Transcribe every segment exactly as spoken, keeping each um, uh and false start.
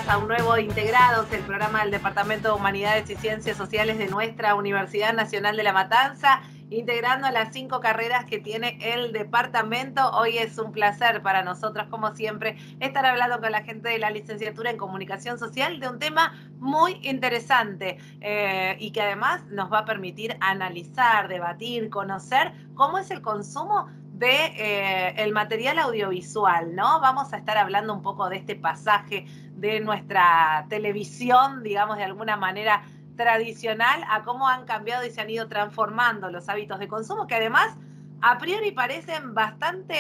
a un nuevo Integrados, el programa del Departamento de Humanidades y Ciencias Sociales de nuestra Universidad Nacional de La Matanza, integrando las cinco carreras que tiene el departamento. Hoy es un placer para nosotros, como siempre, estar hablando con la gente de la licenciatura en Comunicación Social de un tema muy interesante eh, y que además nos va a permitir analizar, debatir, conocer cómo es el consumo de eh, el material audiovisual, ¿no? Vamos a estar hablando un poco de este pasaje de nuestra televisión, digamos, de alguna manera tradicional, a cómo han cambiado y se han ido transformando los hábitos de consumo, que además a priori parecen bastante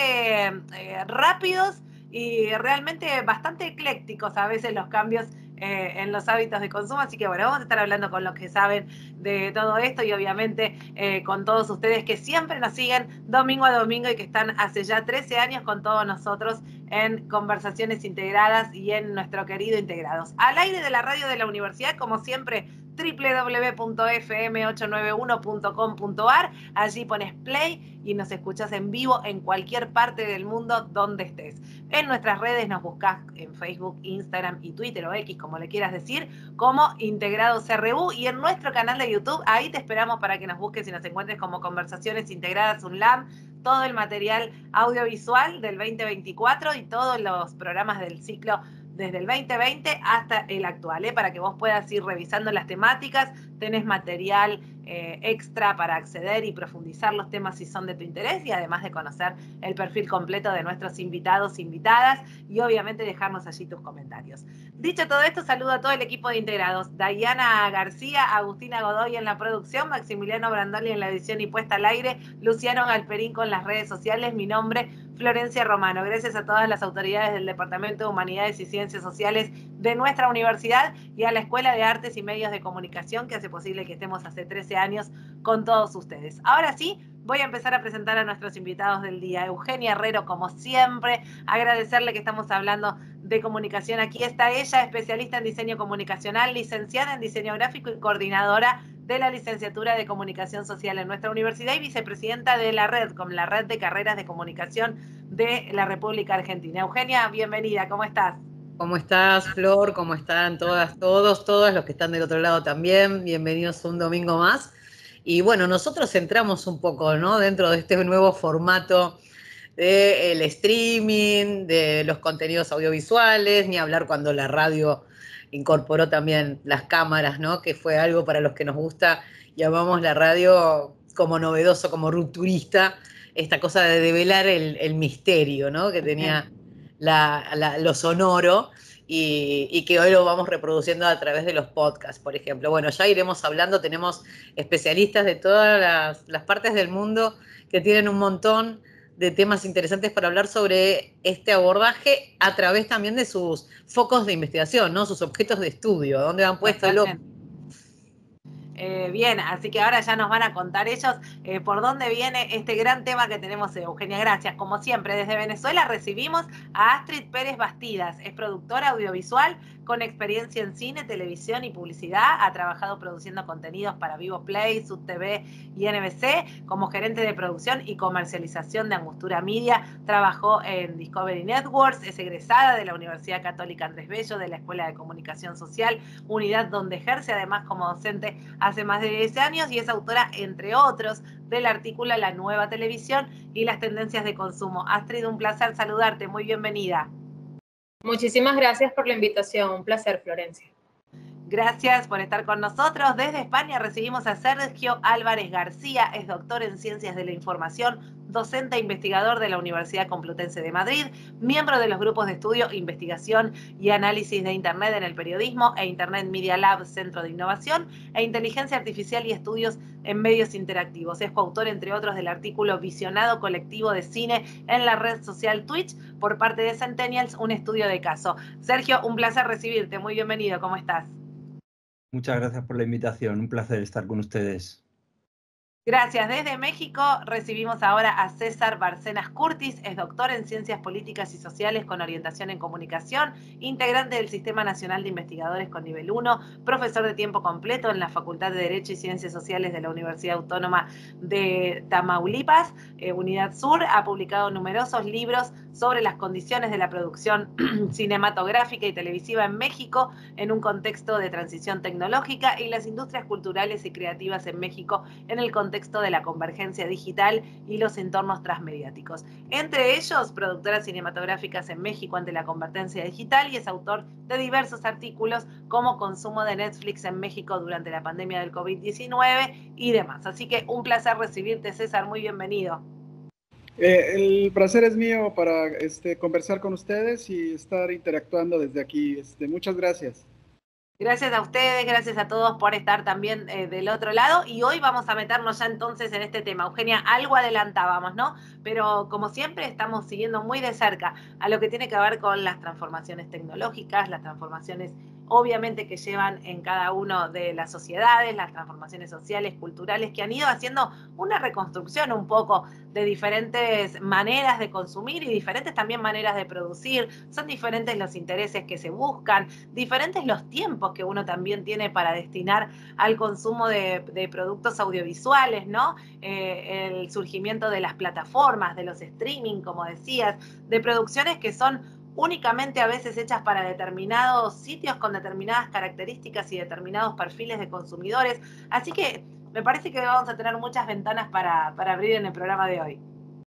eh, rápidos y realmente bastante eclécticos a veces los cambios Eh, en los hábitos de consumo, así que bueno, vamos a estar hablando con los que saben de todo esto y obviamente eh, con todos ustedes que siempre nos siguen domingo a domingo y que están hace ya trece años con todos nosotros en Conversaciones Integradas y en nuestro querido Integrados. Al aire de la radio de la universidad, como siempre, doble u doble u doble u punto efe eme ocho nueve uno punto com punto a r, allí pones play y nos escuchas en vivo en cualquier parte del mundo donde estés. En nuestras redes nos buscas en Facebook, Instagram y Twitter o X, como le quieras decir, como Integrados R U, y en nuestro canal de YouTube, ahí te esperamos para que nos busques y nos encuentres como Conversaciones Integradas UNLAM, todo el material audiovisual del veinte veinticuatro y todos los programas del ciclo desde el veinte veinte hasta el actual, ¿eh? Para que vos puedas ir revisando las temáticas, tenés material eh, extra para acceder y profundizar los temas si son de tu interés y además de conocer el perfil completo de nuestros invitados e invitadas y obviamente dejarnos allí tus comentarios. Dicho todo esto, saludo a todo el equipo de Integrados. Dayana García, Agustina Godoy en la producción, Maximiliano Brandoli en la edición y puesta al aire, Luciano Galperín con las redes sociales, mi nombre Florencia Romano. Gracias a todas las autoridades del Departamento de Humanidades y Ciencias Sociales de nuestra universidad y a la Escuela de Artes y Medios de Comunicación que hace posible que estemos hace trece años con todos ustedes. Ahora sí, voy a empezar a presentar a nuestros invitados del día. Eugenia Herrero, como siempre, agradecerle que estamos hablando de comunicación. Aquí está ella, especialista en diseño comunicacional, licenciada en diseño gráfico y coordinadora de la licenciatura de Comunicación Social en nuestra universidad y vicepresidenta de la red, con la red de carreras de comunicación de la República Argentina. Eugenia, bienvenida, ¿cómo estás? ¿Cómo estás, Flor? ¿Cómo están todas, todos, todas los que están del otro lado también? Bienvenidos un domingo más. Y bueno, nosotros entramos un poco, ¿no?, dentro de este nuevo formato del streaming, de los contenidos audiovisuales, ni hablar cuando la radio incorporó también las cámaras, ¿no?, que fue algo para los que nos gusta, llamamos la radio como novedoso, como rupturista, esta cosa de develar el, el misterio, ¿no?, que tenía la, la, lo sonoro y, y que hoy lo vamos reproduciendo a través de los podcasts, por ejemplo. Bueno, ya iremos hablando, tenemos especialistas de todas las, las partes del mundo que tienen un montón de temas interesantes para hablar sobre este abordaje a través también de sus focos de investigación, ¿no?, sus objetos de estudio, dónde han puesto el ojo. Eh, bien, así que ahora ya nos van a contar ellos eh, por dónde viene este gran tema que tenemos, Eugenia. Gracias. Como siempre, desde Venezuela recibimos a Astrid Pérez Bastidas. Es productora audiovisual con experiencia en cine, televisión y publicidad. Ha trabajado produciendo contenidos para Vivo Play, Sud T V y N B C. Como gerente de producción y comercialización de Angostura Media, trabajó en Discovery Networks. Es egresada de la Universidad Católica Andrés Bello, de la Escuela de Comunicación Social, unidad donde ejerce además como docente hace más de diez años y es autora, entre otros, del artículo La Nueva Televisión y las tendencias de consumo. Astrid, un placer saludarte, muy bienvenida. Muchísimas gracias por la invitación, un placer, Florencia. Gracias por estar con nosotros. Desde España recibimos a Sergio Álvarez García, es doctor en Ciencias de la Información, docente e investigador de la Universidad Complutense de Madrid, miembro de los grupos de estudio, investigación y análisis de Internet en el periodismo e Internet Media Lab, Centro de Innovación e Inteligencia Artificial y Estudios en Medios Interactivos. Es coautor, entre otros, del artículo Visionado Colectivo de Cine en la red social Twitch por parte de Centennials, un estudio de caso. Sergio, un placer recibirte. Muy bienvenido. ¿Cómo estás? Muchas gracias por la invitación, un placer estar con ustedes. Gracias. Desde México recibimos ahora a César Bárcenas Curtis, es doctor en Ciencias Políticas y Sociales con orientación en Comunicación, integrante del Sistema Nacional de Investigadores con nivel uno, profesor de tiempo completo en la Facultad de Derecho y Ciencias Sociales de la Universidad Autónoma de Tamaulipas, eh, Unidad Sur. Ha publicado numerosos libros sobre las condiciones de la producción cinematográfica y televisiva en México en un contexto de transición tecnológica y las industrias culturales y creativas en México en el contexto de la convergencia digital y los entornos transmediáticos. Entre ellos, productoras cinematográficas en México ante la convergencia digital, y es autor de diversos artículos como consumo de Netflix en México durante la pandemia del COVID diecinueve y demás. Así que un placer recibirte, César, muy bienvenido. Eh, el placer es mío para este, conversar con ustedes y estar interactuando desde aquí. Este, muchas gracias. Gracias a ustedes, gracias a todos por estar también eh, del otro lado. Y hoy vamos a meternos ya entonces en este tema. Eugenia, algo adelantábamos, ¿no? Pero como siempre estamos siguiendo muy de cerca a lo que tiene que ver con las transformaciones tecnológicas, las transformaciones obviamente que llevan en cada una de las sociedades, las transformaciones sociales, culturales, que han ido haciendo una reconstrucción un poco de diferentes maneras de consumir y diferentes también maneras de producir. Son diferentes los intereses que se buscan, diferentes los tiempos que uno también tiene para destinar al consumo de, de productos audiovisuales, ¿no? Eh, el surgimiento de las plataformas, de los streaming, como decías, de producciones que son únicamente a veces hechas para determinados sitios con determinadas características y determinados perfiles de consumidores. Así que me parece que vamos a tener muchas ventanas para, para abrir en el programa de hoy.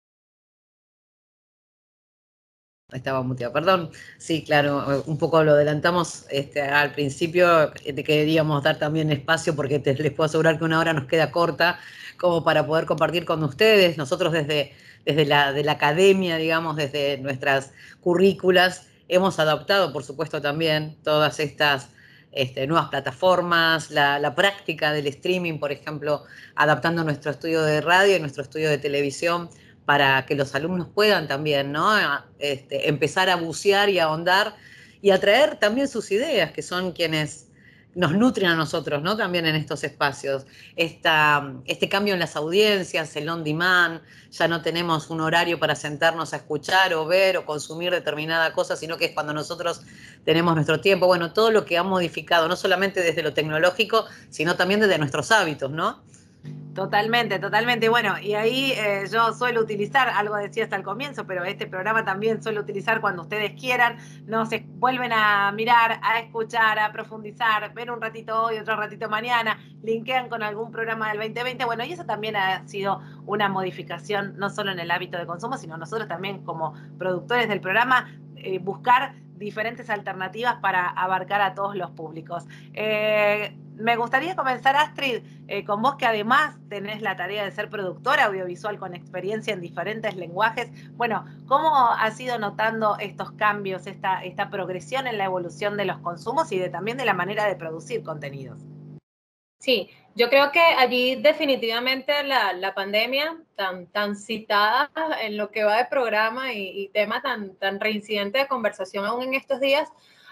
Estaba muteado, perdón. Sí, claro, un poco lo adelantamos este, al principio, te queríamos dar también espacio porque te, les puedo asegurar que una hora nos queda corta como para poder compartir con ustedes. Nosotros desde, desde la, de la academia, digamos, desde nuestras currículas, hemos adoptado, por supuesto, también todas estas este, nuevas plataformas, la, la práctica del streaming, por ejemplo, adaptando nuestro estudio de radio y nuestro estudio de televisión para que los alumnos puedan también, ¿no? Este, empezar a bucear y a ahondar y a traer también sus ideas, que son quienes nos nutren a nosotros, ¿no? También en estos espacios. Esta, este cambio en las audiencias, el on demand, ya no tenemos un horario para sentarnos a escuchar o ver o consumir determinada cosa, sino que es cuando nosotros tenemos nuestro tiempo. Bueno, todo lo que ha modificado, no solamente desde lo tecnológico, sino también desde nuestros hábitos, ¿no? Totalmente, totalmente. Bueno, y ahí eh, yo suelo utilizar, algo decía hasta el comienzo, pero este programa también suelo utilizar cuando ustedes quieran, nos vuelven a mirar, a escuchar, a profundizar, ver un ratito hoy, otro ratito mañana, linkean con algún programa del veinte veinte. Bueno, y eso también ha sido una modificación, no solo en el hábito de consumo, sino nosotros también como productores del programa, eh, buscar diferentes alternativas para abarcar a todos los públicos. Eh, me gustaría comenzar, Astrid, eh, con vos, que además tenés la tarea de ser productora audiovisual con experiencia en diferentes lenguajes. Bueno, ¿cómo has ido notando estos cambios, esta, esta progresión en la evolución de los consumos y de, también de la manera de producir contenidos? Sí, yo creo que allí definitivamente la, la pandemia, tan, tan citada en lo que va de programa y, y tema tan, tan reincidente de conversación aún en estos días,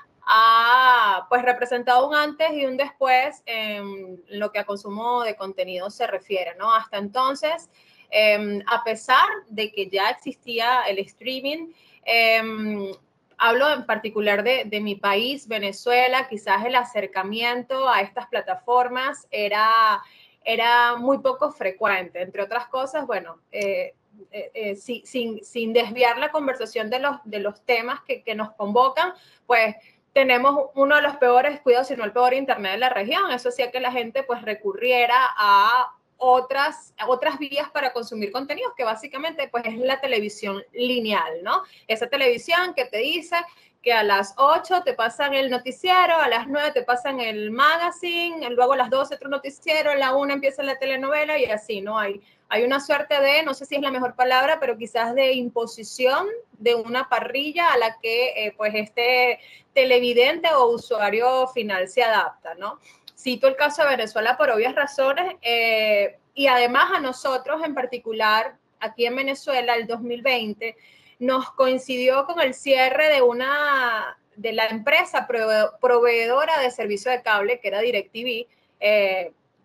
ha pues representado un antes y un después en lo que a consumo de contenido se refiere, ¿no? Hasta entonces, eh, a pesar de que ya existía el streaming, eh, hablo en particular de, de mi país, Venezuela, quizás el acercamiento a estas plataformas era, era muy poco frecuente. Entre otras cosas, bueno, eh, eh, eh, sin, sin, sin desviar la conversación de los, de los temas que, que nos convocan, pues tenemos uno de los peores, cuidados, si no el peor internet de la región. Eso hacía que la gente pues recurriera a otras, otras vías para consumir contenidos, que básicamente pues es la televisión lineal, ¿no? Esa televisión que te dice que a las ocho te pasan el noticiero, a las nueve te pasan el magazine, luego a las doce otro noticiero, a la una empieza la telenovela y así, ¿no? Hay, hay una suerte de, no sé si es la mejor palabra, pero quizás de imposición de una parrilla a la que eh, pues este televidente o usuario final se adapta, ¿no? Cito el caso de Venezuela por obvias razones, eh, y además a nosotros en particular, aquí en Venezuela, el dos mil veinte, nos coincidió con el cierre de una, de la empresa proveedora de servicio de cable, que era DirecTV. Eh,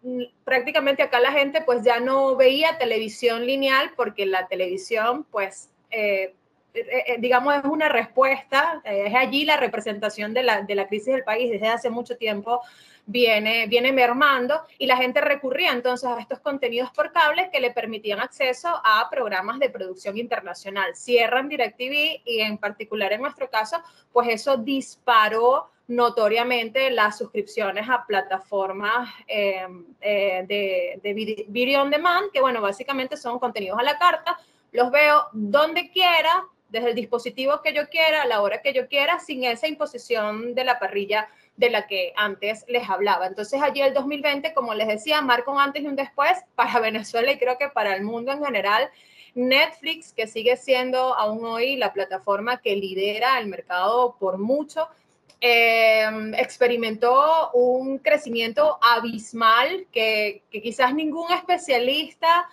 prácticamente acá la gente pues ya no veía televisión lineal porque la televisión pues eh, eh, digamos es una respuesta, eh, es allí la representación de la, de la crisis del país desde hace mucho tiempo viene, viene mermando y la gente recurría entonces a estos contenidos por cable que le permitían acceso a programas de producción internacional. Cierran DirecTV y en particular en nuestro caso pues eso disparó notoriamente las suscripciones a plataformas eh, eh, de, de video on demand, que bueno, básicamente son contenidos a la carta, los veo donde quiera, desde el dispositivo que yo quiera, a la hora que yo quiera, sin esa imposición de la parrilla de la que antes les hablaba. Entonces allí el dos mil veinte, como les decía, marca un antes y un después para Venezuela y creo que para el mundo en general. Netflix, que sigue siendo aún hoy la plataforma que lidera el mercado por mucho, Eh, experimentó un crecimiento abismal que, que quizás ningún especialista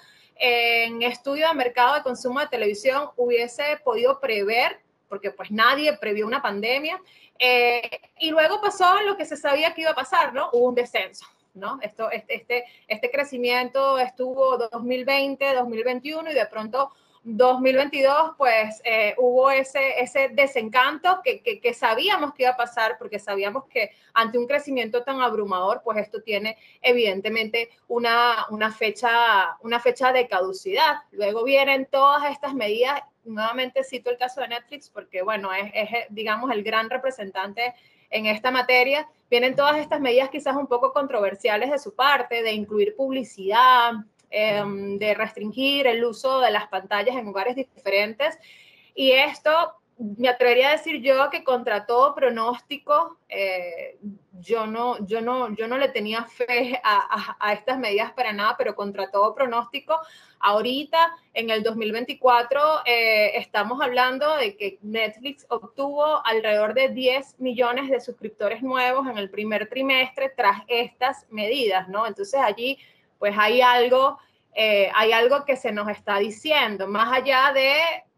en estudio de mercado de consumo de televisión hubiese podido prever, porque pues nadie previó una pandemia. Eh, y luego pasó lo que se sabía que iba a pasar, ¿no? Hubo un descenso, ¿no? Esto, este, este, este crecimiento estuvo dos mil veinte, dos mil veintiuno y de pronto dos mil veintidós, pues eh, hubo ese, ese desencanto que, que, que sabíamos que iba a pasar porque sabíamos que ante un crecimiento tan abrumador, pues esto tiene evidentemente una, una, fecha, una fecha de caducidad. Luego vienen todas estas medidas, nuevamente cito el caso de Netflix porque, bueno, es, es digamos, el gran representante en esta materia. Vienen todas estas medidas quizás un poco controversiales de su parte, de incluir publicidad, Eh, de restringir el uso de las pantallas en lugares diferentes. Y esto, me atrevería a decir yo que contra todo pronóstico, eh, yo, no, yo, no, yo no le tenía fe a, a, a estas medidas para nada, pero contra todo pronóstico, ahorita en el dos mil veinticuatro eh, estamos hablando de que Netflix obtuvo alrededor de diez millones de suscriptores nuevos en el primer trimestre tras estas medidas, ¿no? Entonces allí pues hay algo, eh, hay algo que se nos está diciendo, más allá de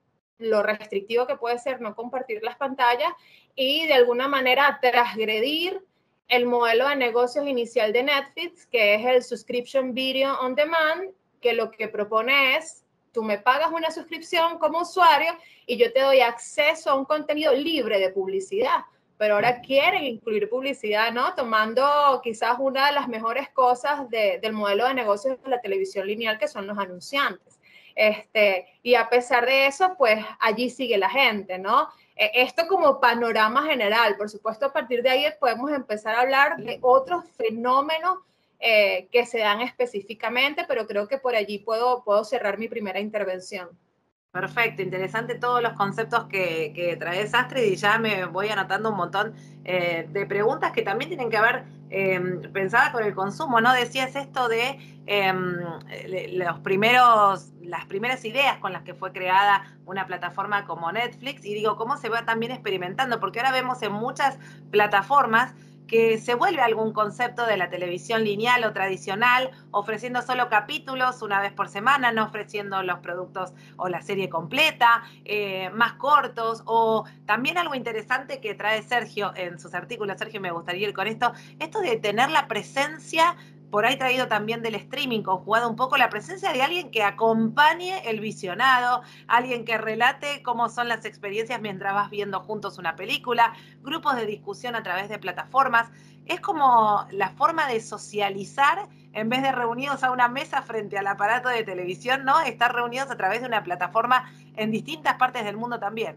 lo restrictivo que puede ser no compartir las pantallas y de alguna manera transgredir el modelo de negocios inicial de Netflix, que es el Subscription Video on Demand, que lo que propone es, tú me pagas una suscripción como usuario y yo te doy acceso a un contenido libre de publicidad. Pero ahora quieren incluir publicidad, ¿no? Tomando quizás una de las mejores cosas de, del modelo de negocios de la televisión lineal, que son los anunciantes. Este, y a pesar de eso, pues allí sigue la gente, ¿no? Eh, esto como panorama general. Por supuesto, a partir de ahí podemos empezar a hablar de otros fenómenos eh, que se dan específicamente, pero creo que por allí puedo, puedo cerrar mi primera intervención. Perfecto, interesante todos los conceptos que, que traes, Astrid, y ya me voy anotando un montón eh, de preguntas que también tienen que ver eh, pensadas con el consumo, ¿no? Decías esto de eh, los primeros, las primeras ideas con las que fue creada una plataforma como Netflix, y digo, cómo se va también experimentando, porque ahora vemos en muchas plataformas que se vuelve algún concepto de la televisión lineal o tradicional, ofreciendo solo capítulos una vez por semana, no ofreciendo los productos o la serie completa, eh, más cortos, o también algo interesante que trae Sergio en sus artículos. Sergio, me gustaría ir con esto, esto de tener la presencia, por ahí traído también del streaming, conjugado un poco, la presencia de alguien que acompañe el visionado, alguien que relate cómo son las experiencias mientras vas viendo juntos una película, grupos de discusión a través de plataformas. Es como la forma de socializar, en vez de reunidos a una mesa frente al aparato de televisión, ¿no? Estar reunidos a través de una plataforma en distintas partes del mundo también.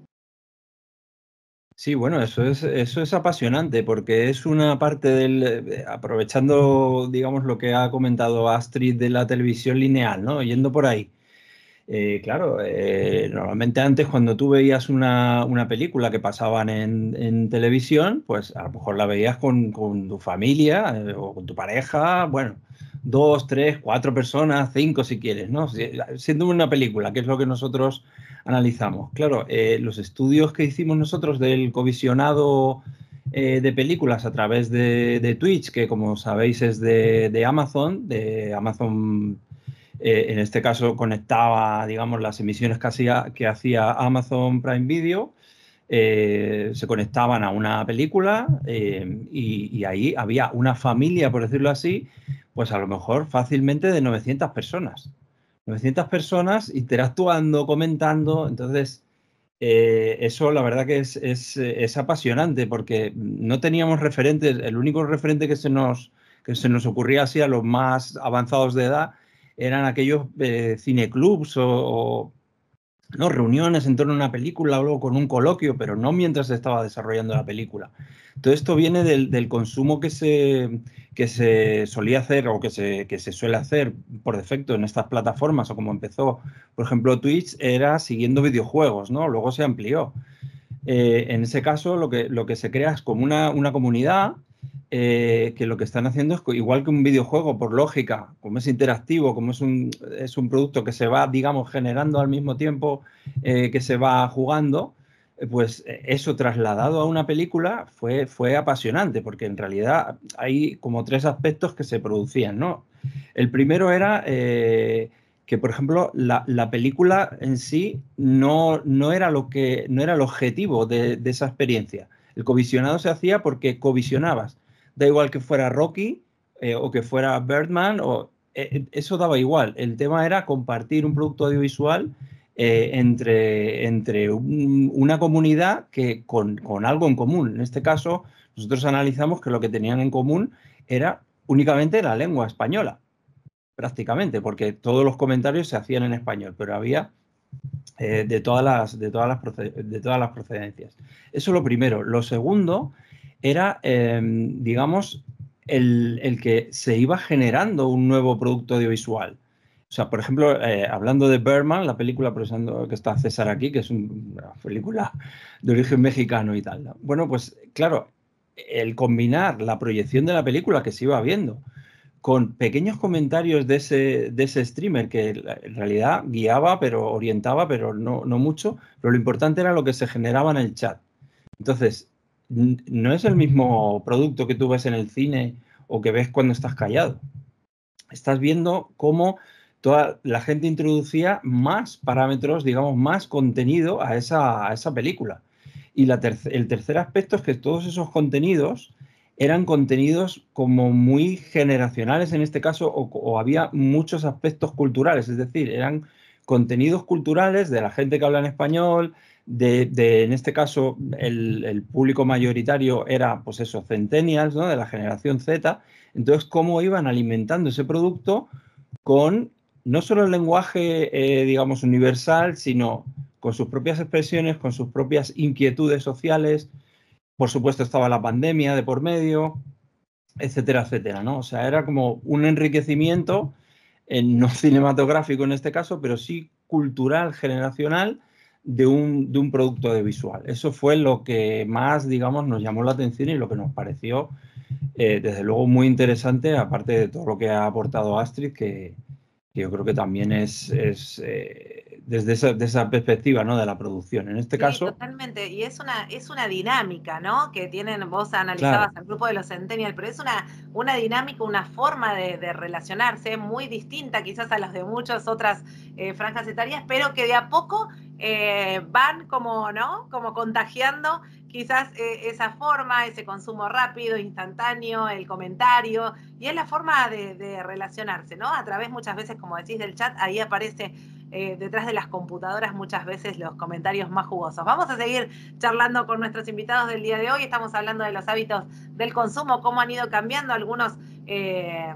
Sí, bueno, eso es, eso es apasionante porque es una parte del, aprovechando, digamos, lo que ha comentado Astrid de la televisión lineal, ¿no? Yendo por ahí. Eh, claro, eh, normalmente antes cuando tú veías una, una película que pasaban en, en televisión, pues a lo mejor la veías con, con tu familia eh, o con tu pareja, bueno, dos, tres, cuatro personas, cinco si quieres, ¿no? Siendo una película, que es lo que nosotros analizamos. Claro, eh, los estudios que hicimos nosotros del covisionado eh, de películas a través de, de Twitch, que como sabéis es de, de Amazon, de Amazon, eh, en este caso conectaba, digamos, las emisiones que hacía, que hacía Amazon Prime Video, eh, se conectaban a una película eh, y, y ahí había una familia, por decirlo así, pues a lo mejor fácilmente de novecientas personas. novecientas personas interactuando, comentando, entonces eh, eso la verdad que es, es, es apasionante porque no teníamos referentes, el único referente que se nos, que se nos ocurría así a los más avanzados de edad eran aquellos eh, cineclubs o, o no, reuniones en torno a una película o luego con un coloquio, pero no mientras se estaba desarrollando la película. Todo esto viene del, del consumo que se, que se solía hacer o que se, que se suele hacer por defecto en estas plataformas, o como empezó, por ejemplo, Twitch, era siguiendo videojuegos, ¿no? Luego se amplió. Eh, en ese caso, lo que, lo que se crea es como una, una comunidad eh, que lo que están haciendo es, igual que un videojuego, por lógica, como es interactivo, como es un, es un producto que se va, digamos, generando al mismo tiempo eh, que se va jugando, eh, pues eso trasladado a una película fue, fue apasionante, porque en realidad hay como tres aspectos que se producían, ¿no? El primero era... Eh, que, por ejemplo, la, la película en sí no, no, era lo que, no era el objetivo de, de esa experiencia. El covisionado se hacía porque covisionabas. Da igual que fuera Rocky eh, o que fuera Birdman, o, eh, eso daba igual. El tema era compartir un producto audiovisual eh, entre, entre un, una comunidad que, con, con algo en común. En este caso, nosotros analizamos que lo que tenían en común era únicamente la lengua española. Prácticamente, porque todos los comentarios se hacían en español, pero había eh, de, todas las, de, todas las de todas las procedencias. Eso es lo primero. Lo segundo era, eh, digamos, el, el que se iba generando un nuevo producto audiovisual. O sea, por ejemplo, eh, hablando de Birdman, la película que está César aquí, que es un, una película de origen mexicano y tal, ¿no? Bueno, pues claro, el combinar la proyección de la película que se iba viendo con pequeños comentarios de ese, de ese streamer que en realidad guiaba, pero orientaba, pero no, no mucho, pero lo importante era lo que se generaba en el chat. Entonces, no es el mismo producto que tú ves en el cine o que ves cuando estás callado. Estás viendo cómo toda la gente introducía más parámetros, digamos, más contenido a esa, a esa película. Y la terc- el tercer aspecto es que todos esos contenidos eran contenidos como muy generacionales en este caso, o, o había muchos aspectos culturales, es decir, eran contenidos culturales de la gente que habla en español, de, de en este caso el, el público mayoritario era, pues eso, centennials, ¿no? De la generación Z. Entonces, cómo iban alimentando ese producto con no solo el lenguaje, eh, digamos, universal, sino con sus propias expresiones, con sus propias inquietudes sociales. Por supuesto estaba la pandemia de por medio, etcétera, etcétera, ¿no? O sea, era como un enriquecimiento, eh, no cinematográfico en este caso, pero sí cultural, generacional, de un, de un producto audiovisual. Eso fue lo que más, digamos, nos llamó la atención y lo que nos pareció, eh, desde luego, muy interesante, aparte de todo lo que ha aportado Astrid, que, que yo creo que también es, es eh, desde esa, de esa perspectiva, ¿no? De la producción. En este Sí, caso... totalmente. Y es una, es una dinámica, ¿no? Que tienen, vos analizabas Claro. el grupo de los Centennial, pero es una, una dinámica, una forma de, de relacionarse muy distinta quizás a las de muchas otras eh, franjas etarias, pero que de a poco eh, van como, ¿no? Como contagiando quizás eh, esa forma, ese consumo rápido, instantáneo, el comentario, y es la forma de, de relacionarse, ¿no? A través muchas veces, como decís, del chat, ahí aparece eh, detrás de las computadoras muchas veces los comentarios más jugosos. Vamos a seguir charlando con nuestros invitados del día de hoy. Estamos hablando de los hábitos del consumo, cómo han ido cambiando algunos, eh,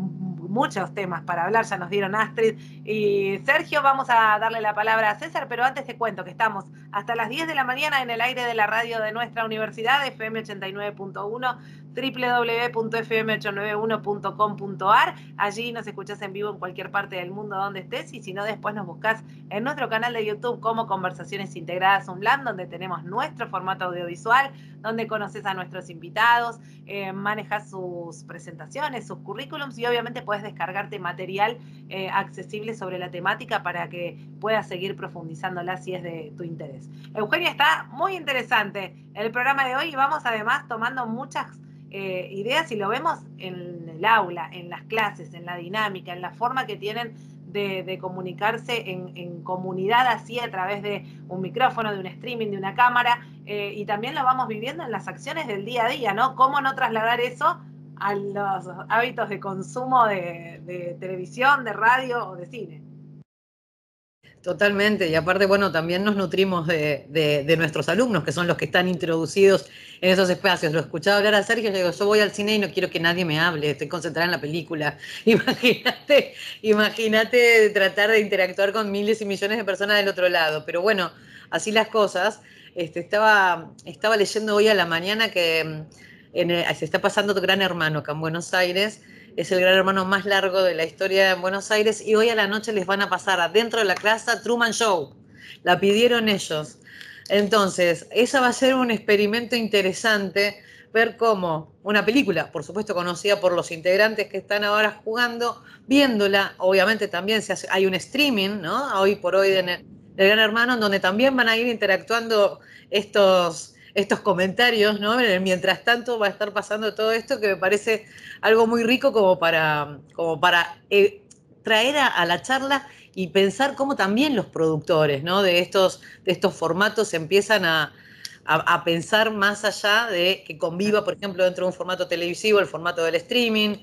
muchos temas para hablar, ya nos dieron Astrid y Sergio. Vamos a darle la palabra a César, pero antes te cuento que estamos hasta las diez de la mañana en el aire de la radio de nuestra universidad, F M ochenta y nueve punto uno, doble u doble u doble u punto f m ocho nueve uno punto com punto a r. Allí nos escuchás en vivo en cualquier parte del mundo donde estés, y si no, después nos buscás en nuestro canal de YouTube como Conversaciones Integradas UNLAM, donde tenemos nuestro formato audiovisual, donde conoces a nuestros invitados, eh, manejas sus presentaciones, sus currículums, y obviamente puedes descargarte material eh, accesible sobre la temática para que puedas seguir profundizándola si es de tu interés. Eugenia, está muy interesante el programa de hoy y vamos además tomando muchas eh, ideas, y lo vemos en el aula, en las clases, en la dinámica, en la forma que tienen de, de comunicarse en, en comunidad, así a través de un micrófono, de un streaming, de una cámara, eh, y también lo vamos viviendo en las acciones del día a día, ¿no? Cómo no trasladar eso a los hábitos de consumo de, de televisión, de radio o de cine. Totalmente, y aparte, bueno, también nos nutrimos de, de, de nuestros alumnos, que son los que están introducidos en esos espacios. Lo escuchaba hablar a Sergio, le digo, yo voy al cine y no quiero que nadie me hable, estoy concentrada en la película. Imagínate, imagínate tratar de interactuar con miles y millones de personas del otro lado. Pero bueno, así las cosas. Este, estaba, estaba leyendo hoy a la mañana que en el, se está pasando Gran Hermano acá en Buenos Aires. Es el Gran Hermano más largo de la historia en Buenos Aires y hoy a la noche les van a pasar adentro de la clase Truman Show. La pidieron ellos. Entonces, esa va a ser un experimento interesante, ver cómo una película, por supuesto conocida por los integrantes que están ahora jugando, viéndola, obviamente también se hace, hay un streaming, ¿no? Hoy por hoy en el, del Gran Hermano, en donde también van a ir interactuando estos... estos comentarios, ¿no? Mientras tanto va a estar pasando todo esto que me parece algo muy rico como para, como para eh, traer a, a la charla y pensar cómo también los productores, ¿no? de, estos, de estos formatos empiezan a, a, a pensar más allá de que conviva, por ejemplo, dentro de un formato televisivo, el formato del streaming,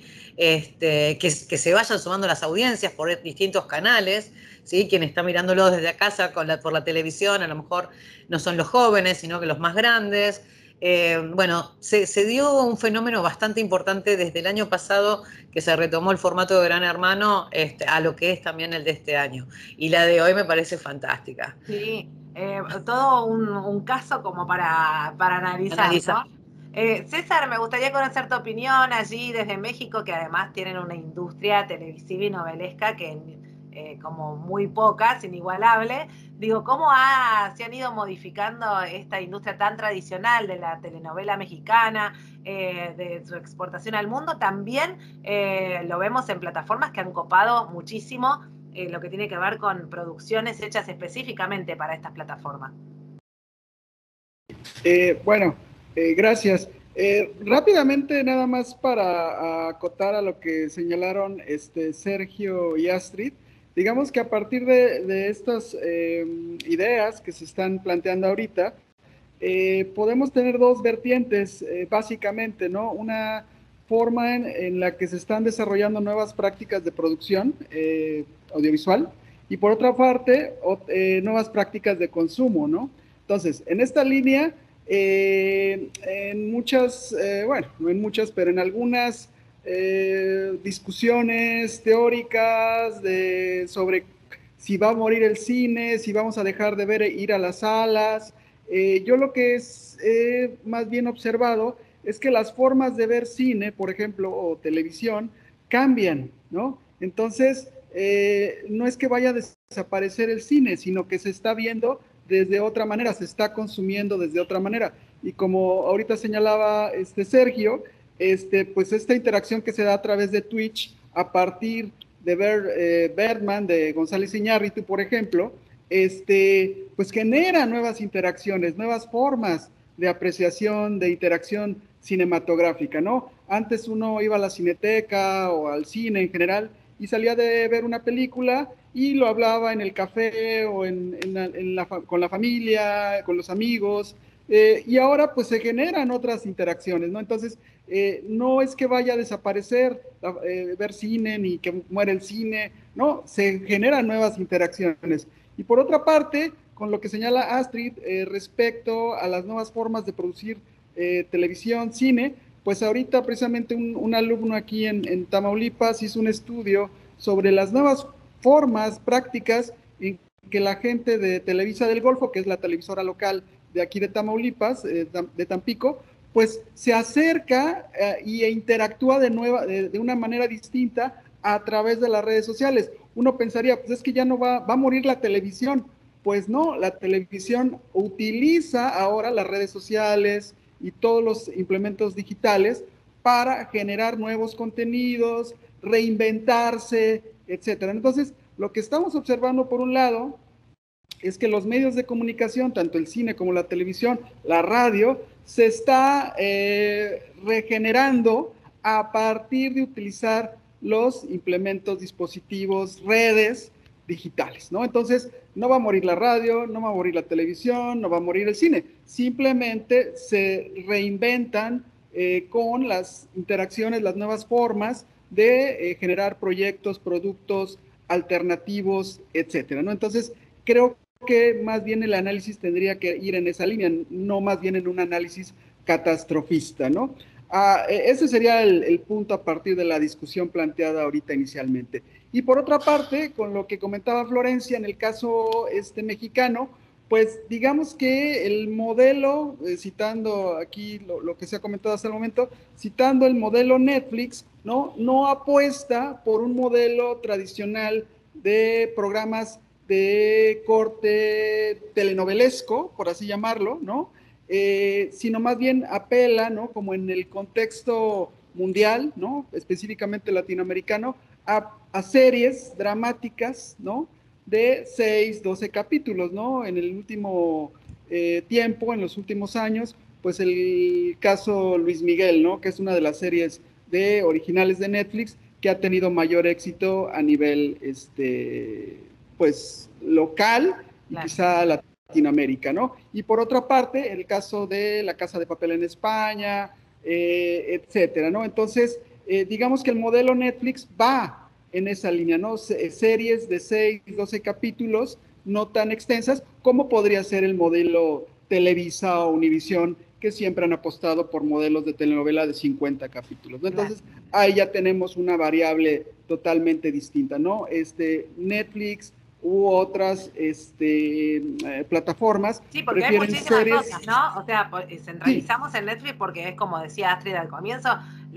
este, que, que se vayan sumando las audiencias por distintos canales, ¿sí? Quien está mirándolo desde casa con la, por la televisión, a lo mejor no son los jóvenes, sino que los más grandes. Eh, bueno, se, se dio un fenómeno bastante importante desde el año pasado que se retomó el formato de Gran Hermano este, a lo que es también el de este año. Y la de hoy me parece fantástica. Sí, eh, todo un, un caso como para, para analizar, Analiza. ¿no? Eh, César, me gustaría conocer tu opinión allí desde México, que además tienen una industria televisiva y novelesca que eh, como muy pocas, inigualable. Digo, ¿cómo ha, se han ido modificando esta industria tan tradicional de la telenovela mexicana, eh, de su exportación al mundo? También eh, lo vemos en plataformas que han copado muchísimo eh, lo que tiene que ver con producciones hechas específicamente para estas plataformas. Eh, bueno, eh, gracias. Eh, rápidamente, nada más para acotar a lo que señalaron este, Sergio y Astrid, digamos que a partir de, de estas eh, ideas que se están planteando ahorita, eh, podemos tener dos vertientes, eh, básicamente, ¿no? Una forma en, en la que se están desarrollando nuevas prácticas de producción eh, audiovisual y por otra parte, o, eh, nuevas prácticas de consumo, ¿no? Entonces, en esta línea, eh, en muchas, eh, bueno, no en muchas, pero en algunas eh, discusiones teóricas de, sobre si va a morir el cine, si vamos a dejar de ver ir a las salas, eh, yo lo que es eh, más bien observado es que las formas de ver cine, por ejemplo, o televisión, cambian, ¿no? Entonces, eh, no es que vaya a desaparecer el cine, sino que se está viendo desde otra manera, se está consumiendo desde otra manera. Y como ahorita señalaba este Sergio, este, pues esta interacción que se da a través de Twitch, a partir de ver eh, Birdman, de González Iñárritu, por ejemplo, este, pues genera nuevas interacciones, nuevas formas de apreciación, de interacción cinematográfica, ¿no? Antes uno iba a la cineteca o al cine en general y salía de ver una película y lo hablaba en el café o en, en la, en la, con la familia, con los amigos, eh, y ahora pues se generan otras interacciones, ¿no? Entonces, eh, no es que vaya a desaparecer eh, ver cine ni que muera el cine, no, se generan nuevas interacciones. Y por otra parte, con lo que señala Astrid eh, respecto a las nuevas formas de producir eh, televisión, cine, pues ahorita precisamente un, un alumno aquí en, en Tamaulipas hizo un estudio sobre las nuevas formas, prácticas en que la gente de Televisa del Golfo, que es la televisora local de aquí de Tamaulipas, eh, de Tampico, pues se acerca eh, e interactúa de, nueva, de, de una manera distinta a través de las redes sociales. Uno pensaría, pues es que ya no va, va a morir la televisión. Pues no, la televisión utiliza ahora las redes sociales y todos los implementos digitales para generar nuevos contenidos, reinventarse, etcétera. Entonces, lo que estamos observando por un lado es que los medios de comunicación, tanto el cine como la televisión, la radio, se está eh, regenerando a partir de utilizar los implementos, dispositivos, redes digitales, ¿no? Entonces, no va a morir la radio, no va a morir la televisión, no va a morir el cine, simplemente se reinventan eh, con las interacciones, las nuevas formas de eh, generar proyectos, productos alternativos, etcétera, ¿no? Entonces, creo que más bien el análisis tendría que ir en esa línea, no más bien en un análisis catastrofista, ¿no? Ah, ese sería el, el punto a partir de la discusión planteada ahorita inicialmente. Y por otra parte, con lo que comentaba Florencia, en el caso este, mexicano, pues digamos que el modelo, eh, citando aquí lo, lo que se ha comentado hasta el momento, citando el modelo Netflix, ¿no? No apuesta por un modelo tradicional de programas de corte telenovelesco, por así llamarlo, ¿no? Eh, sino más bien apela, ¿no? Como en el contexto mundial, ¿no? Específicamente latinoamericano, a, a series dramáticas, ¿no? De seis, doce capítulos, ¿no? En el último eh, tiempo, en los últimos años, pues el caso Luis Miguel, ¿no? Que es una de las series de originales de Netflix que ha tenido mayor éxito a nivel, este, pues, local y claro, quizá Latinoamérica, ¿no? Y por otra parte, el caso de La Casa de Papel en España, eh, etcétera, ¿no? Entonces, eh, digamos que el modelo Netflix va en esa línea, ¿no? Se, series de seis, doce capítulos, no tan extensas, como podría ser el modelo Televisa o Univisión, que siempre han apostado por modelos de telenovela de cincuenta capítulos, ¿no? Entonces, ahí ya tenemos una variable totalmente distinta, ¿no? Este, Netflix u otras este, eh, plataformas. Sí, porque hay muchísimas series... cosas, ¿no? O sea, centralizamos sí. en Netflix porque es, como decía Astrid al comienzo,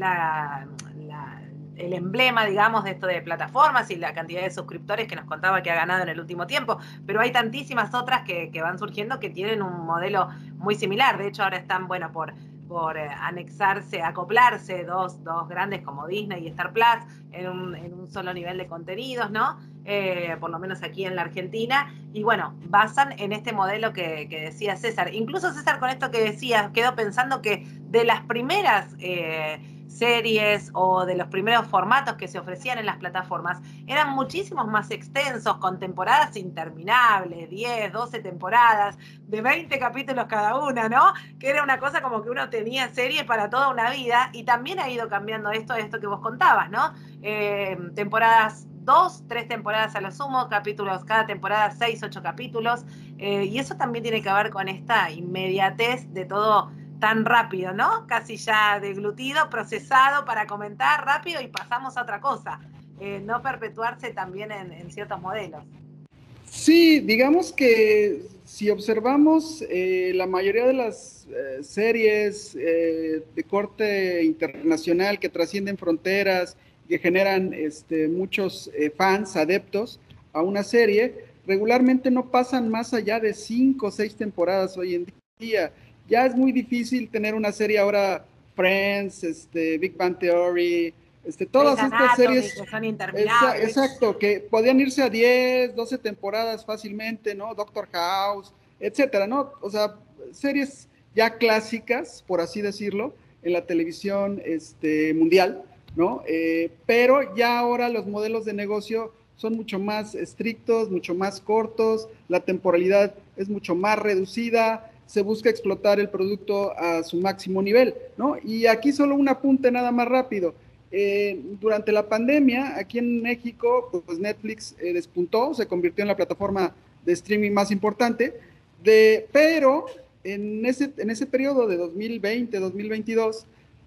la, la, el emblema, digamos, de esto de plataformas y la cantidad de suscriptores que nos contaba que ha ganado en el último tiempo, pero hay tantísimas otras que, que van surgiendo que tienen un modelo muy similar. De hecho, ahora están, bueno, por... por eh, anexarse, acoplarse dos, dos grandes como Disney y Star Plus en un, en un solo nivel de contenidos, ¿no? Eh, por lo menos aquí en la Argentina, y bueno, basan en este modelo que, que decía César. Incluso César, con esto que decía, quedó pensando que de las primeras eh, series o de los primeros formatos que se ofrecían en las plataformas eran muchísimos más extensos, con temporadas interminables, diez, doce temporadas, de veinte capítulos cada una, ¿no? Que era una cosa como que uno tenía serie para toda una vida, y también ha ido cambiando esto, esto que vos contabas, ¿no? Eh, temporadas dos, tres temporadas a lo sumo, capítulos, cada temporada seis, ocho capítulos, eh, y eso también tiene que ver con esta inmediatez de todo tan rápido, ¿no? Casi ya deglutido, procesado para comentar rápido y pasamos a otra cosa, eh, no perpetuarse también en, en ciertos modelos. Sí, digamos que si observamos eh, la mayoría de las eh, series eh, de corte internacional que trascienden fronteras, que generan este, muchos eh, fans, adeptos a una serie, regularmente no pasan más allá de cinco o seis temporadas hoy en día. Ya es muy difícil tener una serie ahora, Friends, este, Big Bang Theory, este, todas Grey's estas Anatomy, series. Que son interminables. Exacto, que podían irse a diez, doce temporadas fácilmente, ¿no? Doctor House, etcétera, ¿no? O sea, series ya clásicas, por así decirlo, en la televisión este, mundial, ¿no? Eh, pero ya ahora los modelos de negocio son mucho más estrictos, mucho más cortos, la temporalidad es mucho más reducida, se busca explotar el producto a su máximo nivel, ¿no? Y aquí solo un apunte nada más rápido. Eh, durante la pandemia, aquí en México, pues Netflix eh, despuntó, se convirtió en la plataforma de streaming más importante, de, pero en ese, en ese periodo de dos mil veinte, dos mil veintidós,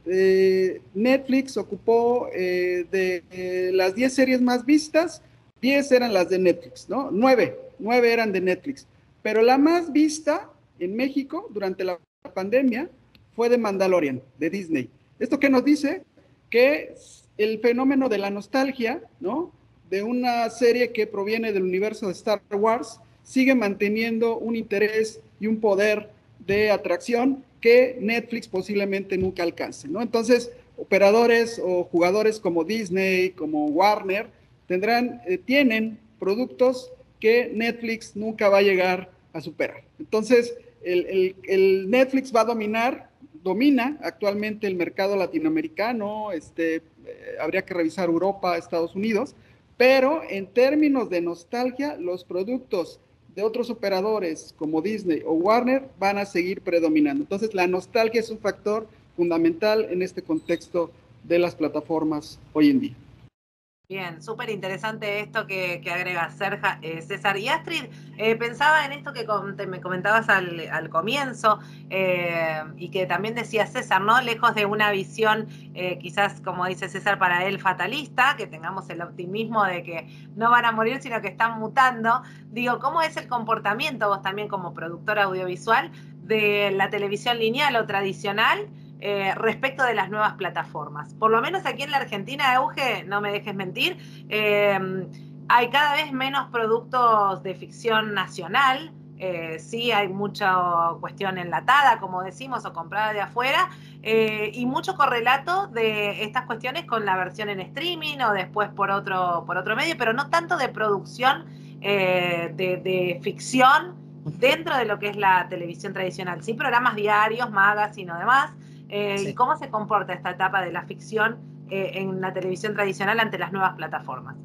eh, Netflix ocupó eh, de eh, las diez series más vistas, diez eran las de Netflix, ¿no? nueve, nueve eran de Netflix, pero la más vista en México durante la pandemia fue de Mandalorian, de Disney. ¿Esto qué nos dice? Que el fenómeno de la nostalgia, ¿no? De una serie que proviene del universo de Star Wars, sigue manteniendo un interés y un poder de atracción que Netflix posiblemente nunca alcance, ¿no? Entonces, operadores o jugadores como Disney, como Warner, tendrán, eh, tienen productos que Netflix nunca va a llegar a superar. Entonces, el, el, el Netflix va a dominar, domina actualmente el mercado latinoamericano, este, eh, habría que revisar Europa, Estados Unidos, pero en términos de nostalgia, los productos de otros operadores como Disney o Warner van a seguir predominando. Entonces, la nostalgia es un factor fundamental en este contexto de las plataformas hoy en día. Bien, súper interesante esto que, que agrega Serja, eh, César. Y Astrid, eh, pensaba en esto que com te, me comentabas al, al comienzo eh, y que también decía César, ¿no? Lejos de una visión, eh, quizás, como dice César, para él fatalista, que tengamos el optimismo de que no van a morir, sino que están mutando. Digo, ¿cómo es el comportamiento, vos también como productora audiovisual, de la televisión lineal o tradicional Eh, respecto de las nuevas plataformas? Por lo menos aquí en la Argentina, Euge, no me dejes mentir, eh, hay cada vez menos productos de ficción nacional, eh, sí hay mucha cuestión enlatada, como decimos, o comprada de afuera, eh, y mucho correlato de estas cuestiones con la versión en streaming o después por otro, por otro medio, pero no tanto de producción eh, de, de ficción dentro de lo que es la televisión tradicional. Sí, programas diarios, magazine o demás. Eh, Sí. ¿Y cómo se comporta esta etapa de la ficción eh, en la televisión tradicional ante las nuevas plataformas?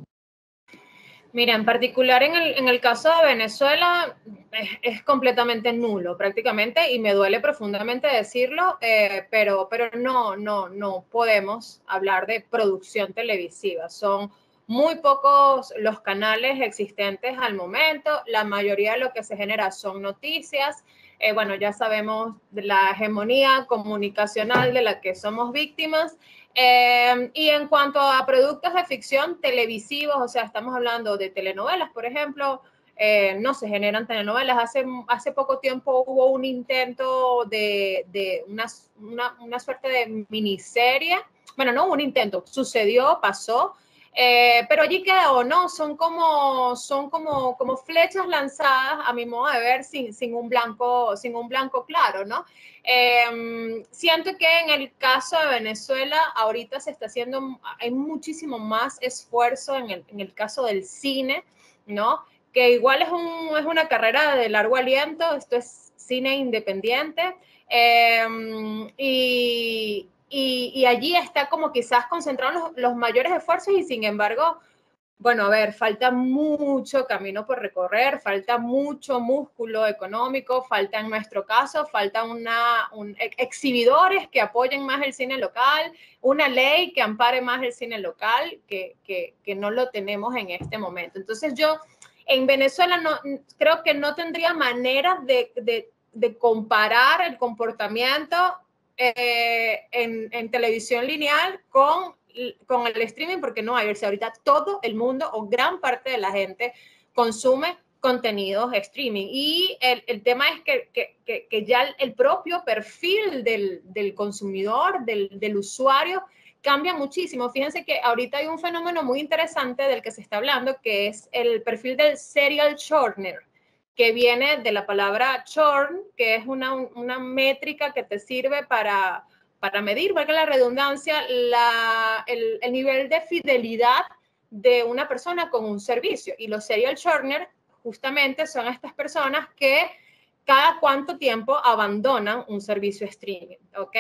Mira, en particular en el, en el caso de Venezuela es, es completamente nulo prácticamente y me duele profundamente decirlo, eh, pero, pero no, no, no podemos hablar de producción televisiva. Son muy pocos los canales existentes al momento, la mayoría de lo que se genera son noticias. Eh, bueno, ya sabemos de la hegemonía comunicacional de la que somos víctimas. Eh, y en cuanto a productos de ficción televisivos, o sea, estamos hablando de telenovelas, por ejemplo, eh, no se generan telenovelas. Hace, hace poco tiempo hubo un intento de, de una, una, una suerte de miniserie. Bueno, no un intento, sucedió, pasó, eh, pero allí quedó, ¿no? Son como, son como, como flechas lanzadas, a mi modo de ver, sin, sin, un, blanco, sin un blanco claro, ¿no? Eh, siento que en el caso de Venezuela ahorita se está haciendo, hay muchísimo más esfuerzo en el, en el caso del cine, ¿no? Que igual es, un, es una carrera de largo aliento, esto es cine independiente, eh, y, y, y allí está como quizás concentrados los, los mayores esfuerzos y sin embargo, bueno, a ver, falta mucho camino por recorrer, falta mucho músculo económico, falta en nuestro caso, falta una, un, exhibidores que apoyen más el cine local, una ley que ampare más el cine local, que, que, que no lo tenemos en este momento. Entonces yo en Venezuela no, creo que no tendría manera de, de, de comparar el comportamiento eh, en, en televisión lineal con con el streaming, porque no hay, o sea, ahorita todo el mundo o gran parte de la gente consume contenidos streaming y el, el tema es que, que, que, que ya el propio perfil del, del consumidor, del, del usuario, cambia muchísimo. Fíjense que ahorita hay un fenómeno muy interesante del que se está hablando, que es el perfil del serial churner, que viene de la palabra churn, que es una, una métrica que te sirve para para medir, valga la redundancia, la, el, el nivel de fidelidad de una persona con un servicio. Y los serial churner justamente son estas personas que cada cuánto tiempo abandonan un servicio streaming, ¿ok?